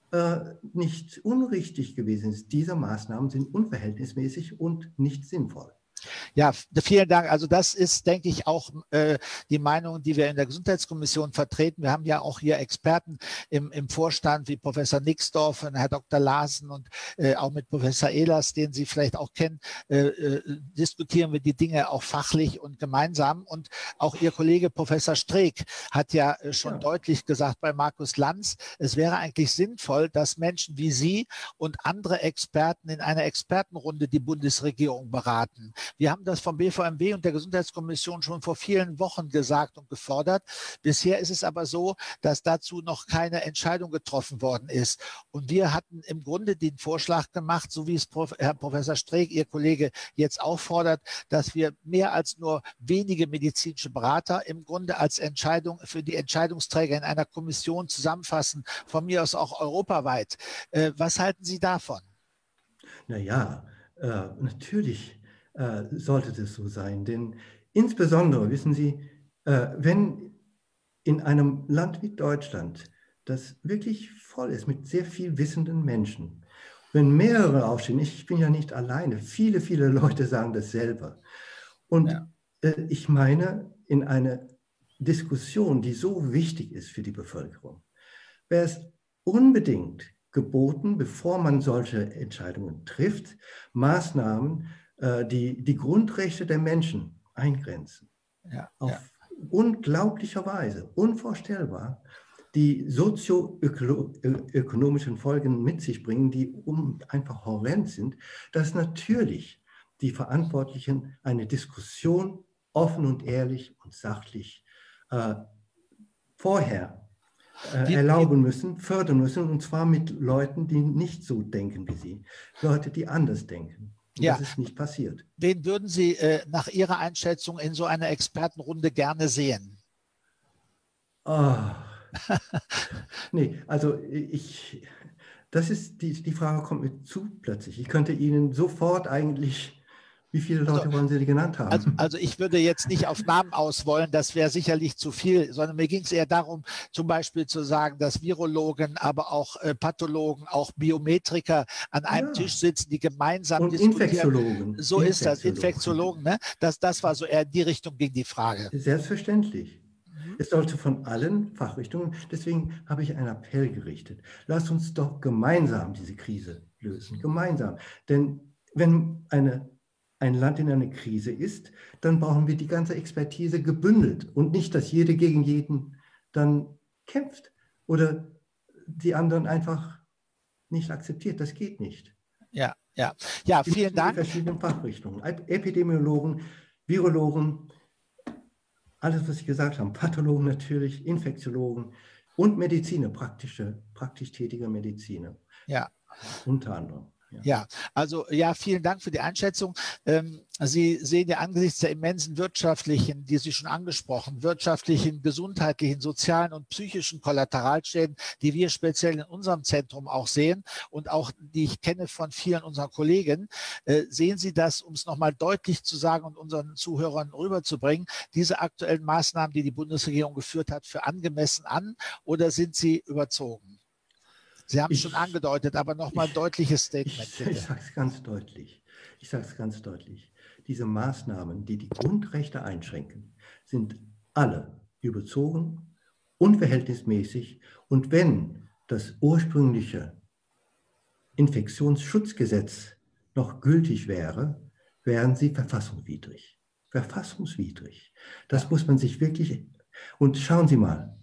nicht unrichtig gewesen ist. Diese Maßnahmen sind unverhältnismäßig und nicht sinnvoll. Ja, vielen Dank. Also das ist, denke ich, auch die Meinung, die wir in der Gesundheitskommission vertreten. Wir haben ja auch hier Experten im Vorstand wie Professor Nixdorf und Herr Dr. Larsen und auch mit Professor Ehlers, den Sie vielleicht auch kennen, diskutieren wir die Dinge auch fachlich und gemeinsam. Und auch Ihr Kollege Professor Streeck hat ja schon deutlich gesagt bei Markus Lanz, es wäre eigentlich sinnvoll, dass Menschen wie Sie und andere Experten in einer Expertenrunde die Bundesregierung beraten. Wir haben das vom BVMW und der Gesundheitskommission schon vor vielen Wochen gesagt und gefordert. Bisher ist es aber so, dass dazu noch keine Entscheidung getroffen worden ist. Und wir hatten im Grunde den Vorschlag gemacht, so wie es Herr Professor Streeck, Ihr Kollege, jetzt auch fordert, dass wir mehr als nur wenige medizinische Berater im Grunde als Entscheidung für die Entscheidungsträger in einer Kommission zusammenfassen, von mir aus auch europaweit. Was halten Sie davon? Naja, natürlich sollte das so sein. Denn insbesondere, wissen Sie, wenn in einem Land wie Deutschland, das wirklich voll ist mit sehr viel wissenden Menschen, wenn mehrere aufstehen, ich bin ja nicht alleine, viele, viele Leute sagen dasselbe. Und ich meine, in einer Diskussion, die so wichtig ist für die Bevölkerung, wäre es unbedingt geboten, bevor man solche Entscheidungen trifft, Maßnahmen, die Grundrechte der Menschen eingrenzen. Ja, auf unglaublicher Weise, unvorstellbar, die sozioökonomischen Folgen mit sich bringen, die einfach horrend sind, dass natürlich die Verantwortlichen eine Diskussion offen und ehrlich und sachlich vorher erlauben müssen, fördern müssen, und zwar mit Leuten, die nicht so denken wie sie, Leute, die anders denken. Und das ist nicht passiert. Wen würden Sie nach Ihrer Einschätzung in so einer Expertenrunde gerne sehen? Nee, also das ist die Frage kommt mir zu plötzlich. Ich könnte Ihnen sofort eigentlich, wie viele Leute wollen Sie genannt haben? Also ich würde jetzt nicht auf Namen auswollen, das wäre sicherlich zu viel, sondern mir ging es eher darum, zum Beispiel zu sagen, dass Virologen, aber auch Pathologen, auch Biometriker an einem Tisch sitzen, die gemeinsam und diskutieren. Infektiologen. So ist das, Infektiologen. Ne? Das war so eher in die Richtung ging die Frage. Selbstverständlich. Es sollte von allen Fachrichtungen, deswegen habe ich einen Appell gerichtet. Lasst uns doch gemeinsam diese Krise lösen, gemeinsam. Denn wenn ein Land in einer Krise ist, dann brauchen wir die ganze Expertise gebündelt und nicht, dass jeder gegen jeden dann kämpft oder die anderen einfach nicht akzeptiert. Das geht nicht. Ja, vielen Dank. Die verschiedenen Fachrichtungen, Epidemiologen, Virologen, alles, was Sie gesagt haben, Pathologen natürlich, Infektiologen und Mediziner, praktisch tätige Mediziner. Ja. Unter anderem. Ja, also vielen Dank für die Einschätzung. Sie sehen ja angesichts der immensen wirtschaftlichen, die Sie schon angesprochen, wirtschaftlichen, gesundheitlichen, sozialen und psychischen Kollateralschäden, die wir speziell in unserem Zentrum auch sehen und auch die ich kenne von vielen unserer Kollegen, sehen Sie das, um es nochmal deutlich zu sagen und unseren Zuhörern rüberzubringen, diese aktuellen Maßnahmen, die die Bundesregierung geführt hat, für angemessen an oder sind sie überzogen? Sie haben es schon angedeutet, aber nochmal ein deutliches Statement, bitte. Ich sage es ganz deutlich. Diese Maßnahmen, die die Grundrechte einschränken, sind alle überzogen, unverhältnismäßig. Und wenn das ursprüngliche Infektionsschutzgesetz noch gültig wäre, wären sie verfassungswidrig. Verfassungswidrig. Das muss man sich wirklich... Und schauen Sie mal,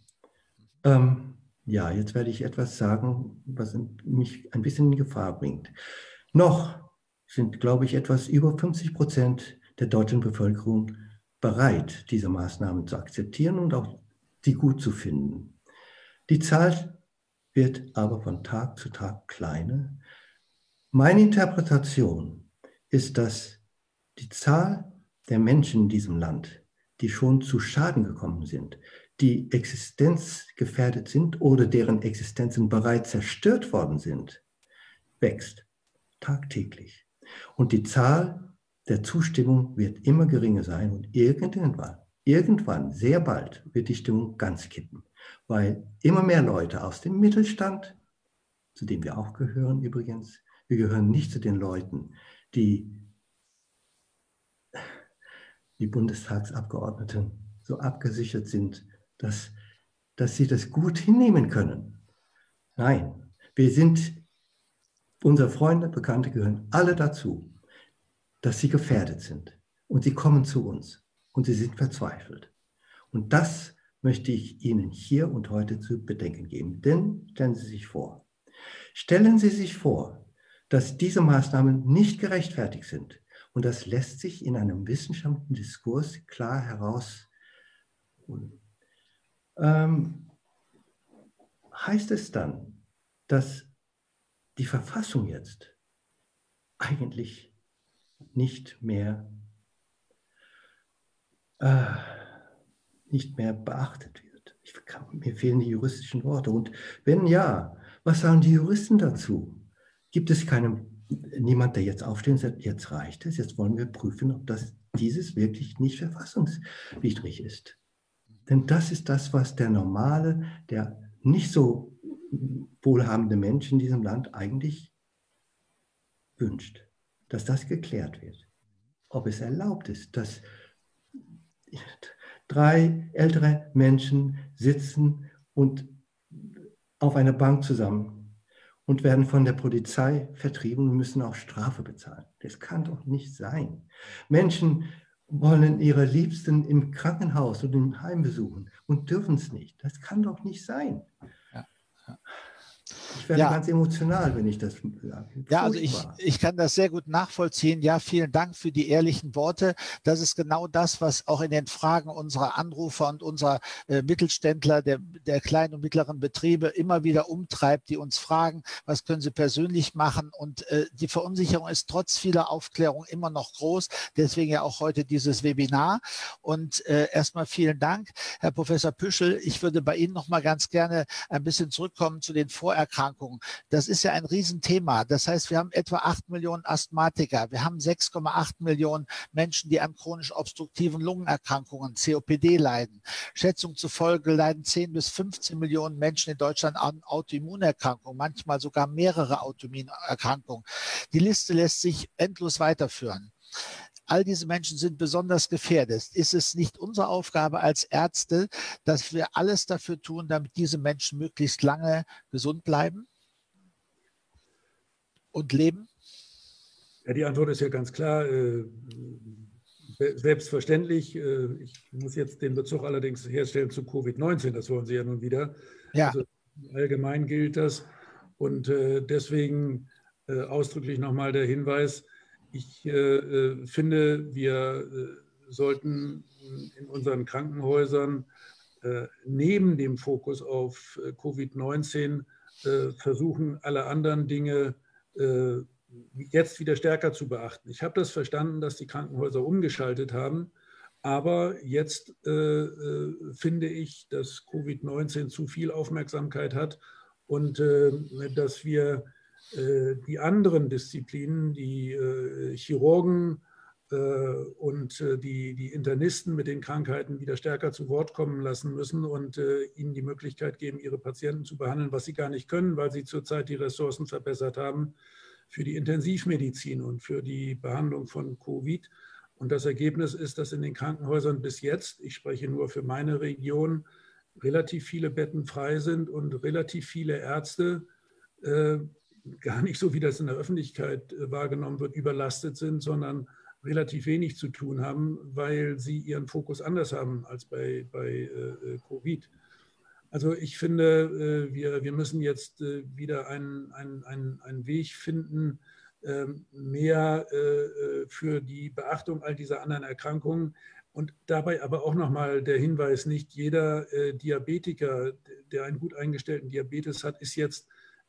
jetzt werde ich etwas sagen, was mich ein bisschen in Gefahr bringt. Noch sind, glaube ich, etwas über 50% der deutschen Bevölkerung bereit, diese Maßnahmen zu akzeptieren und auch die gut zu finden. Die Zahl wird aber von Tag zu Tag kleiner. Meine Interpretation ist, dass die Zahl der Menschen in diesem Land, die schon zu Schaden gekommen sind, die existenzgefährdet sind oder deren Existenzen bereits zerstört worden sind, wächst tagtäglich. Und die Zahl der Zustimmung wird immer geringer sein und irgendwann, sehr bald, wird die Stimmung ganz kippen, weil immer mehr Leute aus dem Mittelstand, zu dem wir auch gehören übrigens, wir gehören nicht zu den Leuten, die Bundestagsabgeordneten so abgesichert sind, dass sie das gut hinnehmen können. Nein, unsere Freunde, Bekannte gehören alle dazu, dass sie gefährdet sind. Und sie kommen zu uns und sie sind verzweifelt. Und das möchte ich Ihnen hier und heute zu bedenken geben. Denn stellen Sie sich vor, dass diese Maßnahmen nicht gerechtfertigt sind. Und das lässt sich in einem wissenschaftlichen Diskurs klar herausholen. Heißt es dann, dass die Verfassung jetzt eigentlich nicht mehr beachtet wird? Mir fehlen die juristischen Worte. Und wenn ja, was sagen die Juristen dazu? Gibt es niemand, der jetzt aufsteht und sagt, jetzt reicht es, jetzt wollen wir prüfen, ob dieses wirklich nicht verfassungswidrig ist? Denn das ist das, was der normale, der nicht so wohlhabende Mensch in diesem Land eigentlich wünscht, dass das geklärt wird. Ob es erlaubt ist, dass 3 ältere Menschen sitzen und auf einer Bank zusammen und werden von der Polizei vertrieben und müssen auch Strafe bezahlen. Das kann doch nicht sein. Menschen wollen ihre Liebsten im Krankenhaus und im Heim besuchen und dürfen es nicht. Das kann doch nicht sein. Ja, ja. Ich werde ganz emotional, wenn ich das sage. Ja, also ich kann das sehr gut nachvollziehen. Ja, vielen Dank für die ehrlichen Worte. Das ist genau das, was auch in den Fragen unserer Anrufer und unserer Mittelständler, der kleinen und mittleren Betriebe immer wieder umtreibt, die uns fragen, was können sie persönlich machen? Und die Verunsicherung ist trotz vieler Aufklärung immer noch groß. Deswegen ja auch heute dieses Webinar. Und erstmal vielen Dank, Herr Professor Püschel. Ich würde bei Ihnen noch mal ganz gerne ein bisschen zurückkommen zu den Vorerkrankungen. Das ist ja ein Riesenthema. Das heißt, wir haben etwa 8 Millionen Asthmatiker. Wir haben 6,8 Millionen Menschen, die an chronisch obstruktiven Lungenerkrankungen, COPD leiden. Schätzung zufolge leiden 10 bis 15 Millionen Menschen in Deutschland an Autoimmunerkrankungen, manchmal sogar mehrere Autoimmunerkrankungen. Die Liste lässt sich endlos weiterführen. All diese Menschen sind besonders gefährdet. Ist es nicht unsere Aufgabe als Ärzte, dass wir alles dafür tun, damit diese Menschen möglichst lange gesund bleiben und leben? Ja, die Antwort ist ja ganz klar. Selbstverständlich. Ich muss jetzt den Bezug allerdings herstellen zu Covid-19. Das wollen Sie ja nun wieder. Ja. Also allgemein gilt das. Und deswegen ausdrücklich nochmal der Hinweis, ich finde, wir sollten in unseren Krankenhäusern neben dem Fokus auf Covid-19 versuchen, alle anderen Dinge jetzt wieder stärker zu beachten. Ich habe das verstanden, dass die Krankenhäuser umgeschaltet haben, aber jetzt finde ich, dass Covid-19 zu viel Aufmerksamkeit hat und dass wir die anderen Disziplinen, die Chirurgen und die Internisten mit den Krankheiten wieder stärker zu Wort kommen lassen müssen und ihnen die Möglichkeit geben, ihre Patienten zu behandeln, was sie gar nicht können, weil sie zurzeit die Ressourcen verbessert haben für die Intensivmedizin und für die Behandlung von Covid. Und das Ergebnis ist, dass in den Krankenhäusern bis jetzt, ich spreche nur für meine Region, relativ viele Betten frei sind und relativ viele Ärzte gar nicht so, wie das in der Öffentlichkeit wahrgenommen wird, überlastet sind, sondern relativ wenig zu tun haben, weil sie ihren Fokus anders haben als bei Covid. Also ich finde, wir müssen jetzt wieder einen Weg finden, mehr für die Beachtung all dieser anderen Erkrankungen. Und dabei aber auch nochmal der Hinweis, nicht jeder Diabetiker, der einen gut eingestellten Diabetes hat, ist jetzt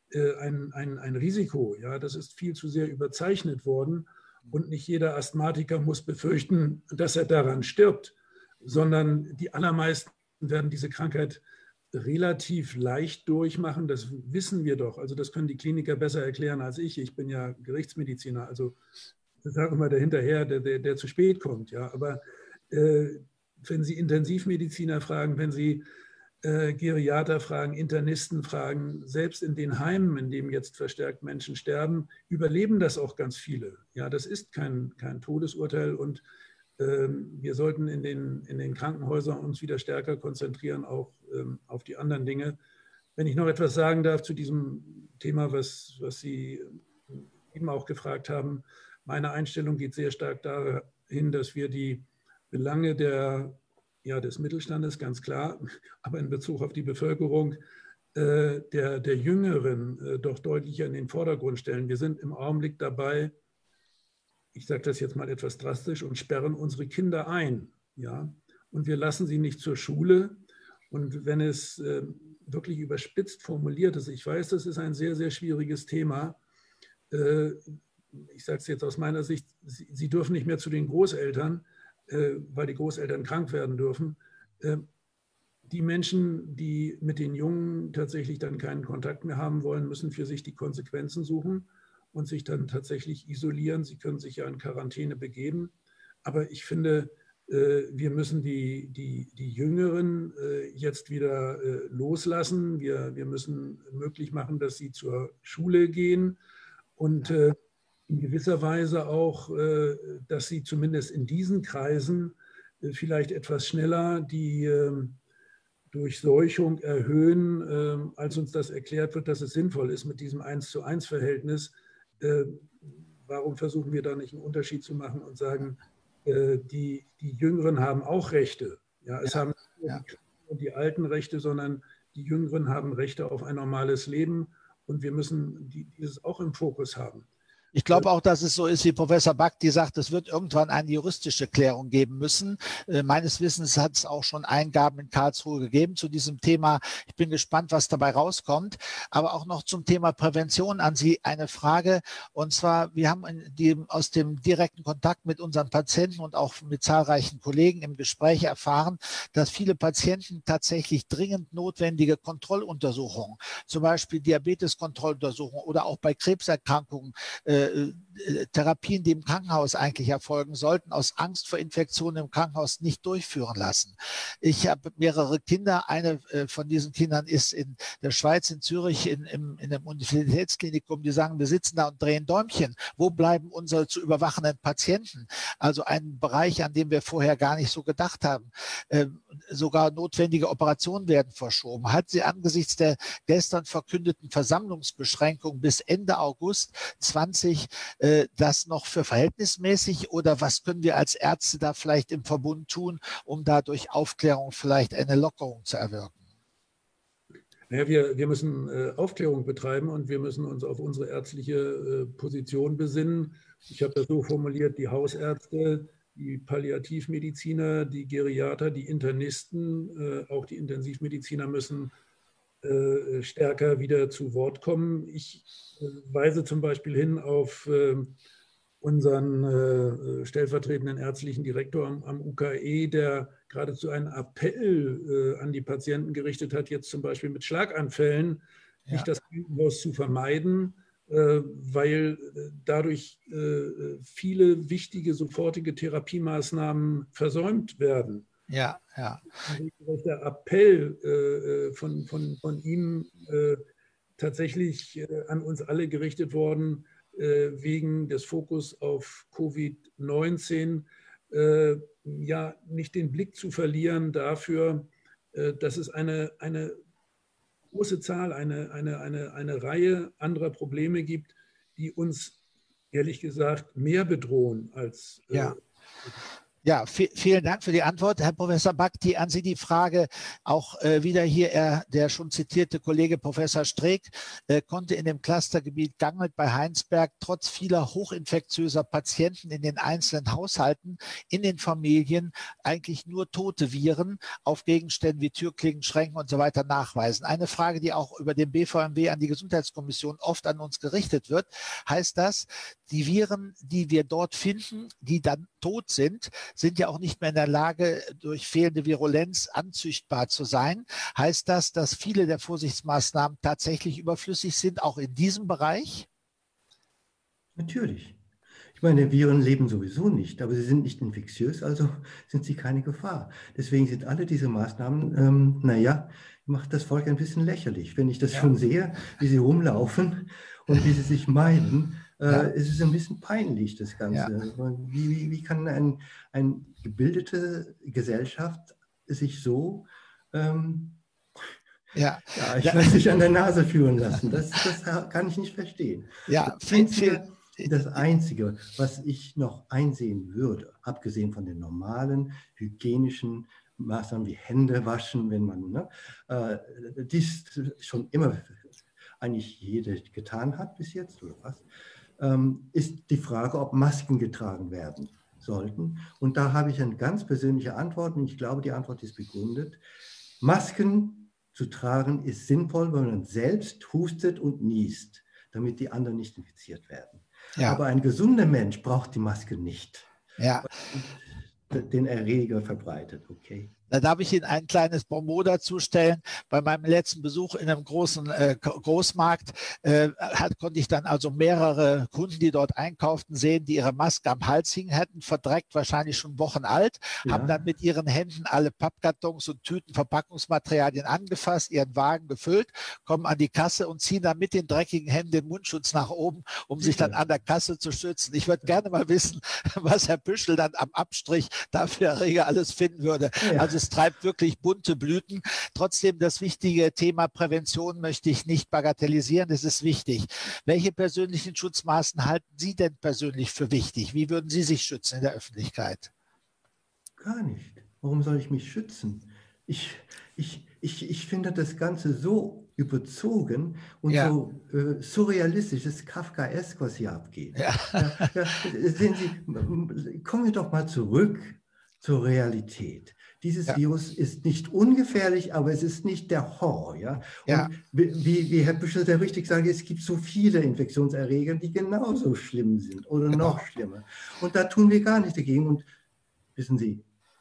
ein Risiko. Ja, das ist viel zu sehr überzeichnet worden. Und nicht jeder Asthmatiker muss befürchten, dass er daran stirbt, sondern die allermeisten werden diese Krankheit relativ leicht durchmachen. Das wissen wir doch. Also das können die Kliniker besser erklären als ich. Ich bin ja Gerichtsmediziner. Also das ist auch immer der hinterher, der zu spät kommt. Ja, aber wenn Sie Intensivmediziner fragen, wenn Sie Geriater fragen, Internisten fragen, selbst in den Heimen, in denen jetzt verstärkt Menschen sterben, überleben das auch ganz viele. Ja, das ist kein Todesurteil und wir sollten in den Krankenhäusern uns wieder stärker konzentrieren, auch auf die anderen Dinge. Wenn ich noch etwas sagen darf zu diesem Thema, was Sie eben auch gefragt haben, meine Einstellung geht sehr stark dahin, dass wir die Belange des Mittelstandes, ganz klar, aber in Bezug auf die Bevölkerung der Jüngeren doch deutlicher in den Vordergrund stellen. Wir sind im Augenblick dabei, ich sage das jetzt mal etwas drastisch, und sperren unsere Kinder ein. Ja? Und wir lassen sie nicht zur Schule. Und wenn es wirklich überspitzt formuliert ist, ich weiß, das ist ein sehr, sehr schwieriges Thema. Ich sage es jetzt aus meiner Sicht, sie dürfen nicht mehr zu den Großeltern, weil die Großeltern krank werden dürfen. Die Menschen, die mit den Jungen tatsächlich dann keinen Kontakt mehr haben wollen, müssen für sich die Konsequenzen suchen und sich dann tatsächlich isolieren. Sie können sich ja in Quarantäne begeben. Aber ich finde, wir müssen die Jüngeren jetzt wieder loslassen. Wir müssen möglich machen, dass sie zur Schule gehen und in gewisser Weise auch, dass sie zumindest in diesen Kreisen vielleicht etwas schneller Durchseuchung erhöhen, als uns das erklärt wird, dass es sinnvoll ist mit diesem 1:1-Verhältnis. Warum versuchen wir da nicht einen Unterschied zu machen und sagen, die Jüngeren haben auch Rechte. Ja, es haben nicht nur die alten Rechte, sondern die Jüngeren haben Rechte auf ein normales Leben und wir müssen dieses auch im Fokus haben. Ich glaube auch, dass es so ist, wie Professor Bhakti sagt, es wird irgendwann eine juristische Klärung geben müssen. Meines Wissens hat es auch schon Eingaben in Karlsruhe gegeben zu diesem Thema. Ich bin gespannt, was dabei rauskommt. Aber auch noch zum Thema Prävention an Sie eine Frage. Und zwar, wir haben aus dem direkten Kontakt mit unseren Patienten und auch mit zahlreichen Kollegen im Gespräch erfahren, dass viele Patienten tatsächlich dringend notwendige Kontrolluntersuchungen, zum Beispiel Diabeteskontrolluntersuchungen oder auch bei Krebserkrankungen, Therapien, die im Krankenhaus eigentlich erfolgen sollten, aus Angst vor Infektionen im Krankenhaus nicht durchführen lassen. Ich habe mehrere Kinder. Eine von diesen Kindern ist in der Schweiz, in Zürich, in einem Universitätsklinikum. Die sagen, wir sitzen da und drehen Däumchen. Wo bleiben unsere zu überwachenden Patienten? Also ein Bereich, an dem wir vorher gar nicht so gedacht haben. Sogar notwendige Operationen werden verschoben. Hat sie angesichts der gestern verkündeten Versammlungsbeschränkung bis Ende August 20 das noch für verhältnismäßig oder was können wir als Ärzte da vielleicht im Verbund tun, um da durch Aufklärung vielleicht eine Lockerung zu erwirken? Naja, wir müssen Aufklärung betreiben und wir müssen uns auf unsere ärztliche Position besinnen. Ich habe das so formuliert, die Hausärzte, die Palliativmediziner, die Geriater, die Internisten, auch die Intensivmediziner müssen stärker wieder zu Wort kommen. Ich weise zum Beispiel hin auf unseren stellvertretenden ärztlichen Direktor am UKE, der geradezu einen Appell an die Patienten gerichtet hat, jetzt zum Beispiel mit Schlaganfällen nicht das Krankenhaus zu vermeiden, weil dadurch viele wichtige, sofortige Therapiemaßnahmen versäumt werden. Ja, ja. Der Appell von ihm tatsächlich an uns alle gerichtet worden, wegen des Fokus auf Covid-19, ja, nicht den Blick zu verlieren dafür, dass es eine große Zahl, eine Reihe anderer Probleme gibt, die uns ehrlich gesagt mehr bedrohen als Ja, vielen Dank für die Antwort, Herr Professor Bhakti. An Sie die Frage, auch wieder hier der schon zitierte Kollege Professor Streeck konnte in dem Clustergebiet Gangelt bei Heinsberg trotz vieler hochinfektiöser Patienten in den einzelnen Haushalten, in den Familien eigentlich nur tote Viren auf Gegenständen wie Türklingen, Schränken und so weiter nachweisen. Eine Frage, die auch über den BVMW an die Gesundheitskommission oft an uns gerichtet wird, heißt das, die Viren, die wir dort finden, die dann tot sind ja auch nicht mehr in der Lage, durch fehlende Virulenz anzüchtbar zu sein. Heißt das, dass viele der Vorsichtsmaßnahmen tatsächlich überflüssig sind, auch in diesem Bereich? Natürlich. Ich meine, Viren leben sowieso nicht, aber sie sind nicht infektiös, also sind sie keine Gefahr. Deswegen sind alle diese Maßnahmen, macht das Volk ein bisschen lächerlich. Wenn ich das schon sehe, wie sie rumlaufen und wie sie sich meiden, es ist ein bisschen peinlich, das Ganze. Ja. Wie kann eine gebildete Gesellschaft sich so ich weiß nicht, an der Nase führen lassen? Das kann ich nicht verstehen. Ja, das Einzige, was ich noch einsehen würde, abgesehen von den normalen hygienischen Maßnahmen wie Hände waschen, wenn man dies schon immer eigentlich jede getan hat bis jetzt, oder was? Ist die Frage, ob Masken getragen werden sollten. Und da habe ich eine ganz persönliche Antwort und ich glaube, die Antwort ist begründet. Masken zu tragen ist sinnvoll, wenn man selbst hustet und niest, damit die anderen nicht infiziert werden. Ja. Aber ein gesunder Mensch braucht die Maske nicht. Ja. Den Erreger verbreitet, okay. Da darf ich Ihnen ein kleines Bonbon dazu stellen. Bei meinem letzten Besuch in einem großen Großmarkt konnte ich dann also mehrere Kunden, die dort einkauften, sehen, die ihre Maske am Hals hingen hätten, verdreckt, wahrscheinlich schon Wochen alt, haben dann mit ihren Händen alle Pappkartons und Tüten Verpackungsmaterialien angefasst, ihren Wagen gefüllt, kommen an die Kasse und ziehen dann mit den dreckigen Händen den Mundschutz nach oben, um sich dann an der Kasse zu schützen. Ich würde gerne mal wissen, was Herr Püschel dann am Abstrich dafür Erreger alles finden würde. Ja. Also es treibt wirklich bunte Blüten. Trotzdem das wichtige Thema Prävention möchte ich nicht bagatellisieren, das ist wichtig. Welche persönlichen Schutzmaßnahmen halten Sie denn persönlich für wichtig? Wie würden Sie sich schützen in der Öffentlichkeit? Gar nicht. Warum soll ich mich schützen? Ich finde das Ganze so überzogen und so surrealistisch, es ist Kafkaesk, was hier abgeht. Ja. Sehen Sie, kommen wir doch mal zurück zur Realität. Dieses Virus ist nicht ungefährlich, aber es ist nicht der Horror. Ja? Und wie Herr Büschel sehr richtig sagt, es gibt so viele Infektionserreger, die genauso schlimm sind oder noch schlimmer. Und da tun wir gar nicht dagegen. Und wissen Sie,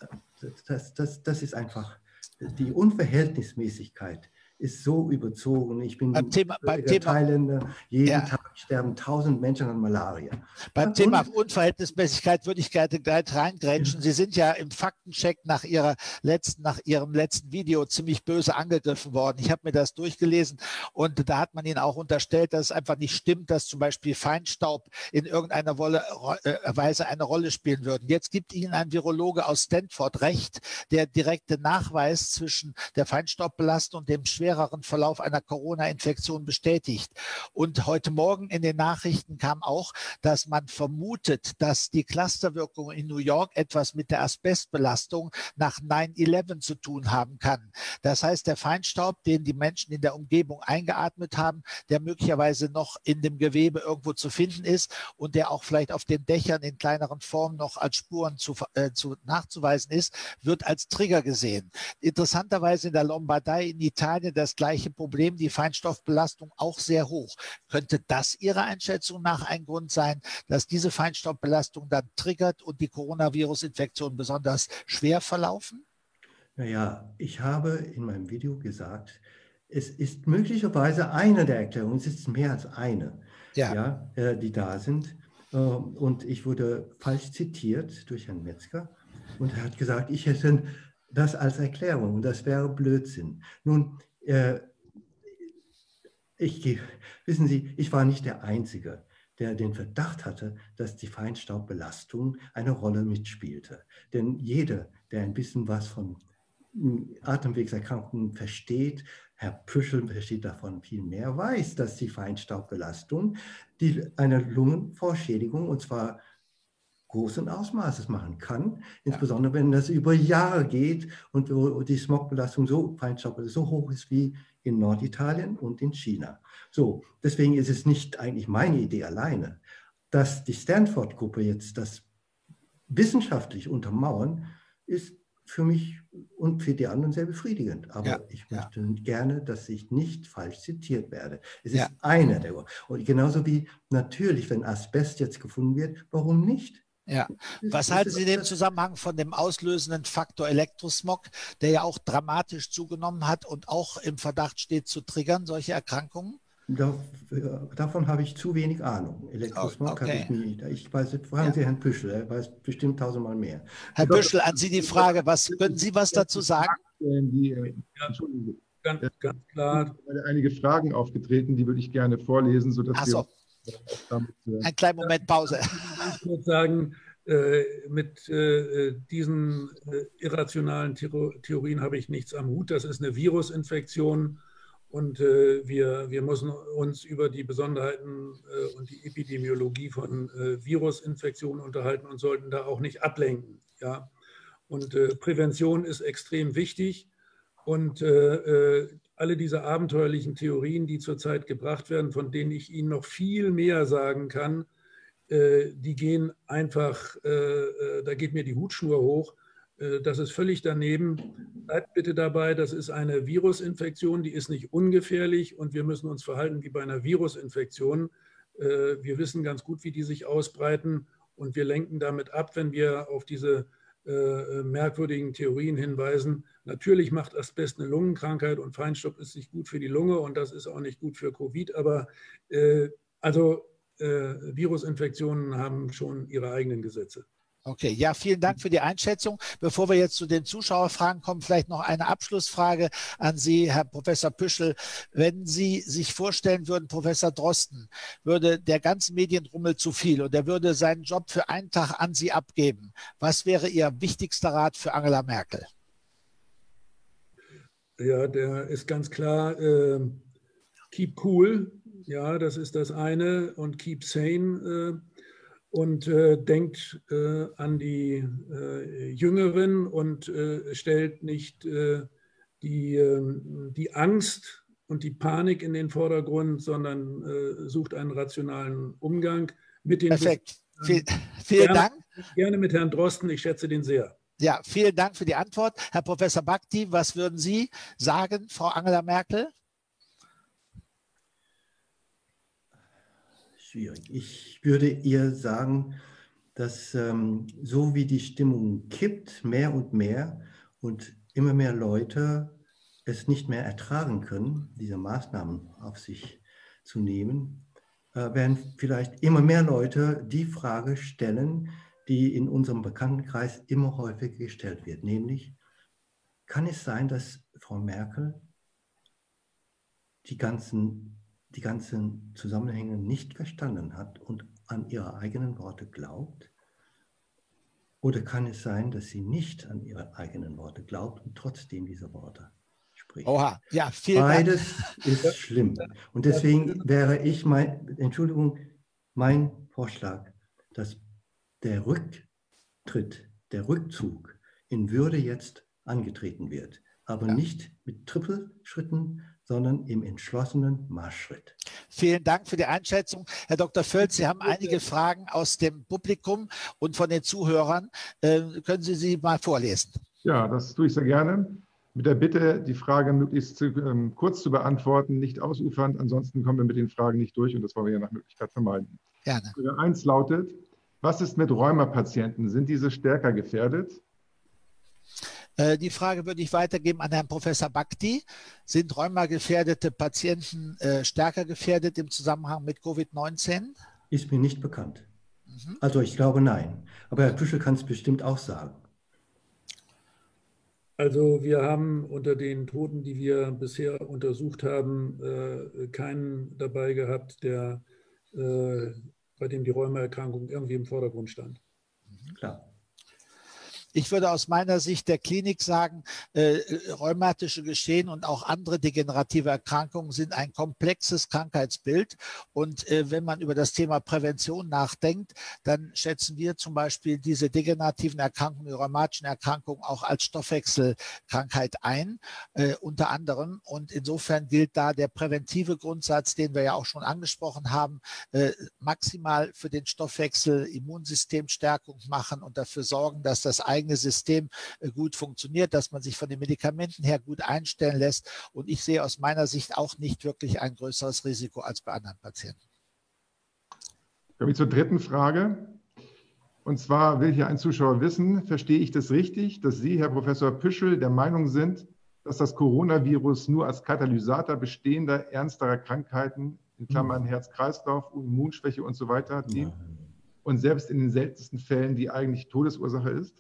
das ist einfach, die Unverhältnismäßigkeit ist so überzogen. Ich bin Thailänder, jeden Tag sterben 1000 Menschen an Malaria. Beim Thema Unverhältnismäßigkeit würde ich gerne gleich reingrätschen. Sie sind ja im Faktencheck nach Ihrem letzten Video ziemlich böse angegriffen worden. Ich habe mir das durchgelesen und da hat man Ihnen auch unterstellt, dass es einfach nicht stimmt, dass zum Beispiel Feinstaub in irgendeiner Weise eine Rolle spielen würde. Jetzt gibt Ihnen ein Virologe aus Stanford recht, der direkte Nachweis zwischen der Feinstaubbelastung und dem schwereren Verlauf einer Corona-Infektion bestätigt. Und heute Morgen in den Nachrichten kam auch, dass man vermutet, dass die Clusterwirkung in New York etwas mit der Asbestbelastung nach 9/11 zu tun haben kann. Das heißt, der Feinstaub, den die Menschen in der Umgebung eingeatmet haben, der möglicherweise noch in dem Gewebe irgendwo zu finden ist und der auch vielleicht auf den Dächern in kleineren Formen noch als Spuren nachzuweisen ist, wird als Trigger gesehen. Interessanterweise in der Lombardei in Italien das gleiche Problem, die Feinstaubbelastung auch sehr hoch. Könnte das Ihrer Einschätzung nach ein Grund sein, dass diese Feinstaubbelastung dann triggert und die Coronavirus-Infektionen besonders schwer verlaufen? Naja, ich habe in meinem Video gesagt, es ist möglicherweise eine der Erklärungen, es ist mehr als eine, die da sind. Und ich wurde falsch zitiert durch Herrn Metzger und er hat gesagt, ich hätte das als Erklärung und das wäre Blödsinn. Nun, wissen Sie, ich war nicht der Einzige, der den Verdacht hatte, dass die Feinstaubbelastung eine Rolle mitspielte. Denn jeder, der ein bisschen was von Atemwegserkrankungen versteht, Herr Püschel versteht davon viel mehr, weiß, dass die Feinstaubbelastung eine Lungenvorschädigung, und zwar großen Ausmaßes machen kann, insbesondere wenn das über Jahre geht und die Smogbelastung Feinstaubbelastung so hoch ist wie in Norditalien und in China. So, deswegen ist es nicht eigentlich meine Idee alleine, dass die Stanford-Gruppe jetzt das wissenschaftlich untermauern, ist für mich und für die anderen sehr befriedigend. Aber ich möchte gerne, dass ich nicht falsch zitiert werde. Es ist einer der Gründe. Und genauso wie natürlich, wenn Asbest jetzt gefunden wird, warum nicht? Ja. Was halten Sie in dem Zusammenhang von dem auslösenden Faktor Elektrosmog, der ja auch dramatisch zugenommen hat und auch im Verdacht steht zu triggern, solche Erkrankungen? Davon habe ich zu wenig Ahnung. Elektrosmog habe ich nicht. Ich weiß, fragen Sie Herrn Püschel, er weiß bestimmt 1000-mal mehr. Herr Püschel, an Sie die Frage, können Sie was dazu sagen? Entschuldigung. Ganz klar. Einige Fragen aufgetreten, die würde ich gerne vorlesen, sodass wir einen kleinen Moment Pause. Ich würde sagen, mit diesen irrationalen Theorien habe ich nichts am Hut. Das ist eine Virusinfektion und wir müssen uns über die Besonderheiten und die Epidemiologie von Virusinfektionen unterhalten und sollten da auch nicht ablenken. Ja? Und Prävention ist extrem wichtig und alle diese abenteuerlichen Theorien, die zurzeit gebracht werden, von denen ich Ihnen noch viel mehr sagen kann, die gehen einfach, da geht mir die Hutschnur hoch. Das ist völlig daneben. Bleibt bitte dabei, das ist eine Virusinfektion, die ist nicht ungefährlich und wir müssen uns verhalten wie bei einer Virusinfektion. Wir wissen ganz gut, wie die sich ausbreiten und wir lenken damit ab, wenn wir auf diese merkwürdigen Theorien hinweisen. Natürlich macht Asbest eine Lungenkrankheit und Feinstaub ist nicht gut für die Lunge und das ist auch nicht gut für Covid, aber Virusinfektionen haben schon ihre eigenen Gesetze. Okay, ja, vielen Dank für die Einschätzung. Bevor wir jetzt zu den Zuschauerfragen kommen, vielleicht noch eine Abschlussfrage an Sie, Herr Professor Püschel. Wenn Sie sich vorstellen würden, Professor Drosten würde der ganzen Medienrummel zu viel und er würde seinen Job für einen Tag an Sie abgeben, was wäre Ihr wichtigster Rat für Angela Merkel? Ja, der ist ganz klar, keep cool, ja, das ist das eine, und keep sane, und denkt an die Jüngeren und stellt nicht die Angst und die Panik in den Vordergrund, sondern sucht einen rationalen Umgang mit den Perfekt. Vielen gerne, Dank. Gerne mit Herrn Drosten, ich schätze den sehr. Ja, vielen Dank für die Antwort. Herr Professor Bhakdi, was würden Sie sagen, Frau Angela Merkel? Schwierig. Ich würde ihr sagen, dass so wie die Stimmung kippt, mehr und immer mehr Leute es nicht mehr ertragen können, diese Maßnahmen auf sich zu nehmen, werden vielleicht immer mehr Leute die Frage stellen, die in unserem Bekanntenkreis immer häufiger gestellt wird, nämlich, kann es sein, dass Frau Merkel die ganzen Zusammenhänge nicht verstanden hat und an ihre eigenen Worte glaubt? Oder kann es sein, dass sie nicht an ihre eigenen Worte glaubt und trotzdem diese Worte spricht? Oha, ja, vielen Beides Dank. ist schlimm. Und deswegen wäre mein Vorschlag, dass der Rückzug in Würde jetzt angetreten wird, aber nicht mit Trippelschritten, sondern im entschlossenen Marschschritt. Vielen Dank für die Einschätzung. Herr Dr. Völz, Sie haben einige Fragen aus dem Publikum und von den Zuhörern. Können Sie sie mal vorlesen? Ja, das tue ich sehr gerne. Mit der Bitte, die Frage möglichst kurz zu beantworten, nicht ausufernd. Ansonsten kommen wir mit den Fragen nicht durch und das wollen wir ja nach Möglichkeit vermeiden. Gerne. Frage 1 lautet, was ist mit Rheumapatienten? Sind diese stärker gefährdet? Die Frage würde ich weitergeben an Herrn Professor Bhakdi. Sind rheumagefährdete Patienten stärker gefährdet im Zusammenhang mit Covid-19? Ist mir nicht bekannt. Also ich glaube nein. Aber Herr Püschel kann es bestimmt auch sagen. Also wir haben unter den Toten, die wir bisher untersucht haben, keinen dabei gehabt, bei dem die Rheumaerkrankung irgendwie im Vordergrund stand. Klar. Ich würde aus meiner Sicht der Klinik sagen, rheumatische Geschehen und auch andere degenerative Erkrankungen sind ein komplexes Krankheitsbild. Und wenn man über das Thema Prävention nachdenkt, dann schätzen wir zum Beispiel diese degenerativen Erkrankungen, die rheumatischen Erkrankungen auch als Stoffwechselkrankheit ein, unter anderem. Und insofern gilt da der präventive Grundsatz, den wir ja auch schon angesprochen haben, maximal für den Stoffwechsel Immunsystemstärkung machen und dafür sorgen, dass das eigene System gut funktioniert, dass man sich von den Medikamenten her gut einstellen lässt. Und ich sehe aus meiner Sicht auch nicht wirklich ein größeres Risiko als bei anderen Patienten. Komme ich zur dritten Frage. Und zwar will hier ein Zuschauer wissen, verstehe ich das richtig, dass Sie, Herr Professor Püschel, der Meinung sind, dass das Coronavirus nur als Katalysator bestehender, ernsterer Krankheiten, in Klammern Herz-Kreislauf, Immunschwäche und so weiter, dient und selbst in den seltensten Fällen die eigentliche Todesursache ist?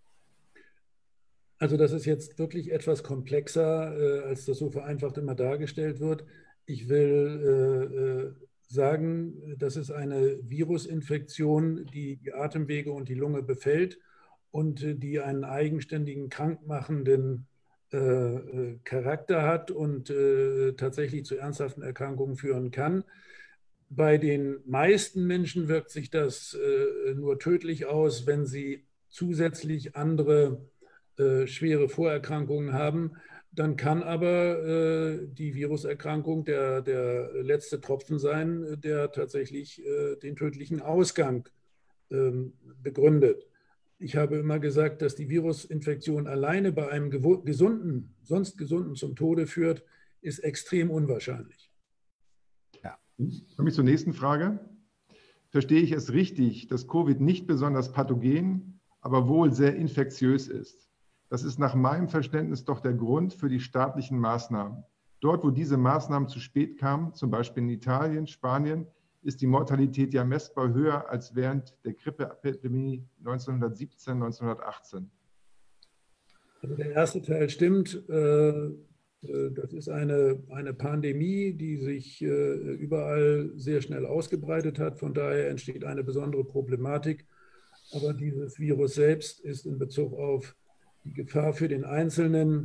Also das ist jetzt wirklich etwas komplexer, als das so vereinfacht immer dargestellt wird. Ich will sagen, das ist eine Virusinfektion, die die Atemwege und die Lunge befällt und die einen eigenständigen, krankmachenden Charakter hat und tatsächlich zu ernsthaften Erkrankungen führen kann. Bei den meisten Menschen wirkt sich das nur tödlich aus, wenn sie zusätzlich andere schwere Vorerkrankungen haben. Dann kann aber die Viruserkrankung der letzte Tropfen sein, der tatsächlich den tödlichen Ausgang begründet. Ich habe immer gesagt, dass die Virusinfektion alleine bei einem gesunden, sonst gesunden zum Tode führt, ist extrem unwahrscheinlich. Ja. Komme ich zur nächsten Frage. Verstehe ich es richtig, dass Covid nicht besonders pathogen, aber wohl sehr infektiös ist? Das ist nach meinem Verständnis doch der Grund für die staatlichen Maßnahmen. Dort, wo diese Maßnahmen zu spät kamen, zum Beispiel in Italien, Spanien, ist die Mortalität ja messbar höher als während der Grippeepidemie 1917, 1918. Also der erste Teil stimmt. Das ist eine Pandemie, die sich überall sehr schnell ausgebreitet hat. Von daher entsteht eine besondere Problematik. Aber dieses Virus selbst ist in Bezug auf die Gefahr für den Einzelnen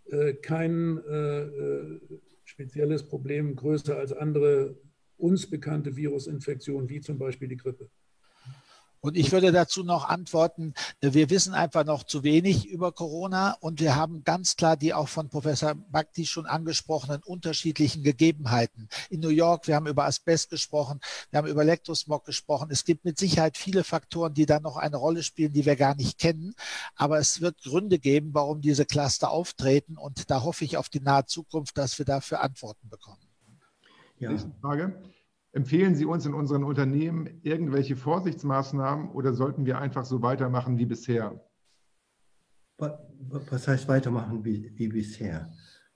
kein spezielles Problem größer als andere uns bekannte Virusinfektionen, wie zum Beispiel die Grippe. Und ich würde dazu noch antworten, wir wissen einfach noch zu wenig über Corona und wir haben ganz klar die auch von Professor Bhakti schon angesprochenen unterschiedlichen Gegebenheiten. In New York, wir haben über Asbest gesprochen, wir haben über Elektrosmog gesprochen. Es gibt mit Sicherheit viele Faktoren, die da noch eine Rolle spielen, die wir gar nicht kennen. Aber es wird Gründe geben, warum diese Cluster auftreten und da hoffe ich auf die nahe Zukunft, dass wir dafür Antworten bekommen. Ja. Nächste Frage. Empfehlen Sie uns in unseren Unternehmen irgendwelche Vorsichtsmaßnahmen oder sollten wir einfach so weitermachen wie bisher? Was heißt weitermachen wie bisher?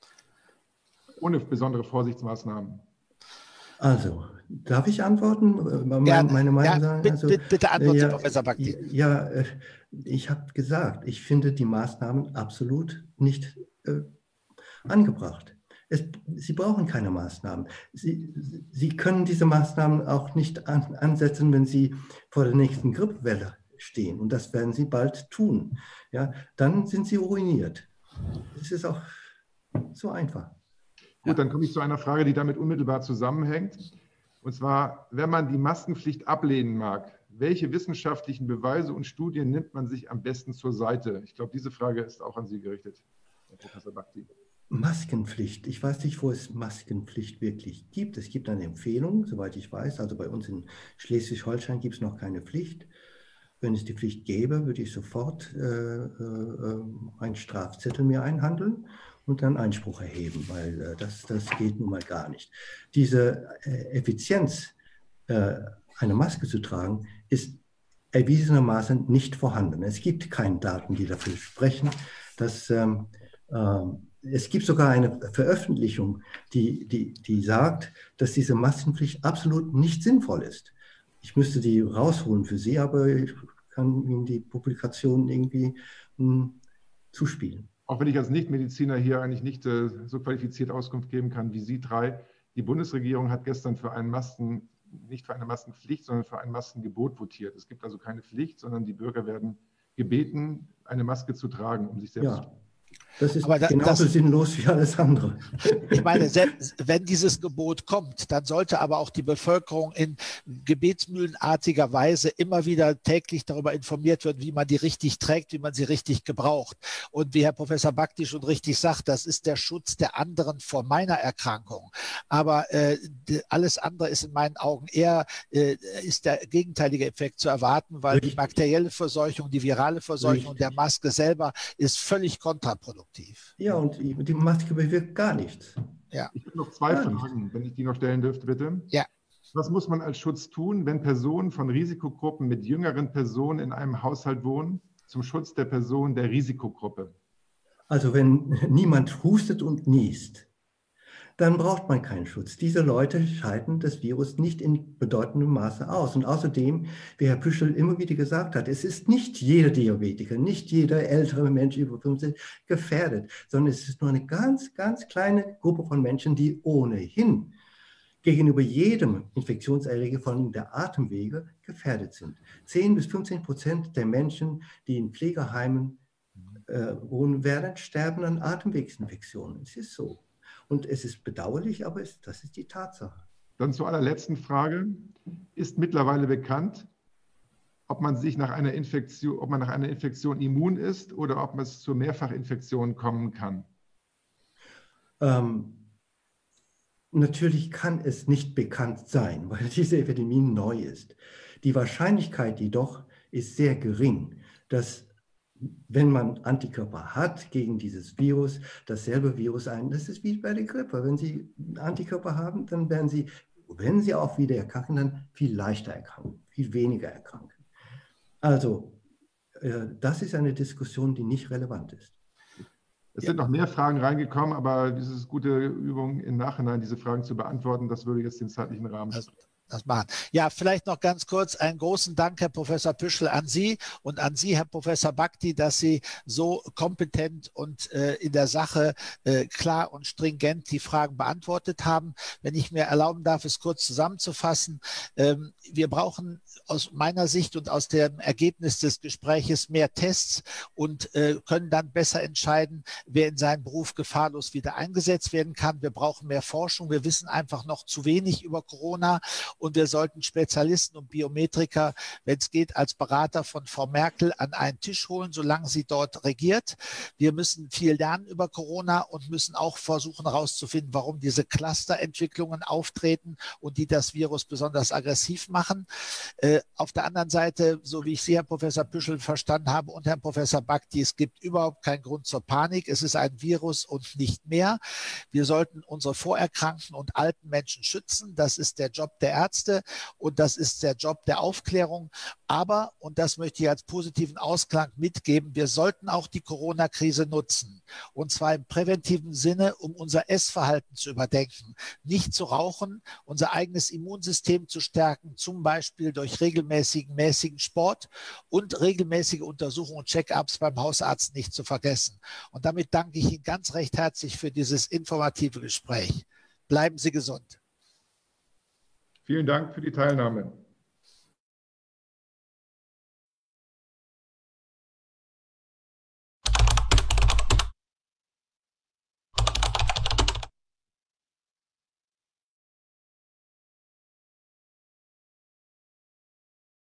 Ohne besondere Vorsichtsmaßnahmen. Also, darf ich antworten? Meine Meinung sagen? Also, bitte antworten, Professor Bhakti. Ja, ich habe gesagt, ich finde die Maßnahmen absolut nicht angebracht. Sie brauchen keine Maßnahmen. Sie können diese Maßnahmen auch nicht ansetzen, wenn Sie vor der nächsten Grippewelle stehen. Und das werden Sie bald tun. Ja, dann sind Sie ruiniert. Es ist auch so einfach. Gut, dann komme ich zu einer Frage, die damit unmittelbar zusammenhängt. Und zwar, wenn man die Maskenpflicht ablehnen mag, welche wissenschaftlichen Beweise und Studien nimmt man sich am besten zur Seite? Ich glaube, diese Frage ist auch an Sie gerichtet, Herr Professor Bhakti. Maskenpflicht. Ich weiß nicht, wo es Maskenpflicht wirklich gibt. Es gibt eine Empfehlung, soweit ich weiß. Also bei uns in Schleswig-Holstein gibt es noch keine Pflicht. Wenn es die Pflicht gäbe, würde ich sofort einen Strafzettel mir einhandeln und dann Einspruch erheben, weil das geht nun mal gar nicht. Diese Effizienz, eine Maske zu tragen, ist erwiesenermaßen nicht vorhanden. Es gibt keine Daten, die dafür sprechen, dass es gibt sogar eine Veröffentlichung, die sagt, dass diese Maskenpflicht absolut nicht sinnvoll ist. Ich müsste die rausholen für Sie, aber ich kann Ihnen die Publikation irgendwie zuspielen. Auch wenn ich als Nichtmediziner hier eigentlich nicht so qualifiziert Auskunft geben kann wie Sie drei. Die Bundesregierung hat gestern nicht für eine Maskenpflicht, sondern für ein Maskengebot votiert. Es gibt also keine Pflicht, sondern die Bürger werden gebeten, eine Maske zu tragen, um sich selbst zu schützen. Das ist genauso sinnlos wie alles andere. Ich meine, selbst wenn dieses Gebot kommt, dann sollte aber auch die Bevölkerung in gebetsmühlenartiger Weise immer wieder täglich darüber informiert werden, wie man die richtig trägt, wie man sie richtig gebraucht. Und wie Herr Professor Bhakti schon richtig sagt, das ist der Schutz der anderen vor meiner Erkrankung. Aber alles andere ist in meinen Augen eher, ist der gegenteilige Effekt zu erwarten, weil die bakterielle Verseuchung, die virale Verseuchung der Maske selber ist völlig kontraproduktiv. Ja, und die Maske bewirkt gar nichts. Ja. Ich habe noch zwei Fragen, wenn ich die noch stellen dürfte, bitte. Ja. Was muss man als Schutz tun, wenn Personen von Risikogruppen mit jüngeren Personen in einem Haushalt wohnen, zum Schutz der Person der Risikogruppe? Also wenn niemand hustet und niest, dann braucht man keinen Schutz. Diese Leute scheiden das Virus nicht in bedeutendem Maße aus. Und außerdem, wie Herr Püschel immer wieder gesagt hat, es ist nicht jeder Diabetiker, nicht jeder ältere Mensch über 50 gefährdet, sondern es ist nur eine ganz, ganz kleine Gruppe von Menschen, die ohnehin gegenüber jedem Infektionserreger, vor allem der Atemwege, gefährdet sind. 10-15% der Menschen, die in Pflegeheimen wohnen, werden sterben an Atemwegsinfektionen. Es ist so. Und es ist bedauerlich, aber das ist die Tatsache. Dann zur allerletzten Frage. Ist mittlerweile bekannt, ob man nach einer Infektion immun ist oder ob es zur Mehrfachinfektion kommen kann? Natürlich kann es nicht bekannt sein, weil diese Epidemie neu ist. Die Wahrscheinlichkeit jedoch ist sehr gering, dass wenn man Antikörper hat gegen dieses Virus, dasselbe Virus das ist wie bei der Grippe. Wenn Sie Antikörper haben, dann werden Sie, wenn Sie auch wieder erkranken, dann viel leichter erkranken, viel weniger erkranken. Also, das ist eine Diskussion, die nicht relevant ist. Es sind noch mehr Fragen reingekommen, aber das ist gute Übung im Nachhinein, diese Fragen zu beantworten. Das würde jetzt den zeitlichen Rahmen sprengen. das machen. Ja, vielleicht noch ganz kurz einen großen Dank, Herr Professor Püschel, an Sie und an Sie, Herr Professor Bhakdi, dass Sie so kompetent und in der Sache klar und stringent die Fragen beantwortet haben. Wenn ich mir erlauben darf, es kurz zusammenzufassen, wir brauchen aus meiner Sicht und aus dem Ergebnis des Gespräches mehr Tests und können dann besser entscheiden, wer in seinen Beruf gefahrlos wieder eingesetzt werden kann. Wir brauchen mehr Forschung. Wir wissen einfach noch zu wenig über Corona und wir sollten Spezialisten und Biometriker, wenn es geht, als Berater von Frau Merkel an einen Tisch holen, solange sie dort regiert. Wir müssen viel lernen über Corona und müssen auch versuchen herauszufinden, warum diese Clusterentwicklungen auftreten und die das Virus besonders aggressiv machen. Auf der anderen Seite, so wie ich Sie, Herr Professor Püschel, verstanden habe und Herrn Professor Bhakdi, es gibt überhaupt keinen Grund zur Panik. Es ist ein Virus und nicht mehr. Wir sollten unsere vorerkrankten und alten Menschen schützen. Das ist der Job der Ärzte und das ist der Job der Aufklärung. Aber, und das möchte ich als positiven Ausklang mitgeben, wir sollten auch die Corona-Krise nutzen. Und zwar im präventiven Sinne, um unser Essverhalten zu überdenken. Nicht zu rauchen, unser eigenes Immunsystem zu stärken, zum Beispiel durch mäßigen Sport und regelmäßige Untersuchungen und Check-ups beim Hausarzt nicht zu vergessen. Und damit danke ich Ihnen ganz recht herzlich für dieses informative Gespräch. Bleiben Sie gesund. Vielen Dank für die Teilnahme.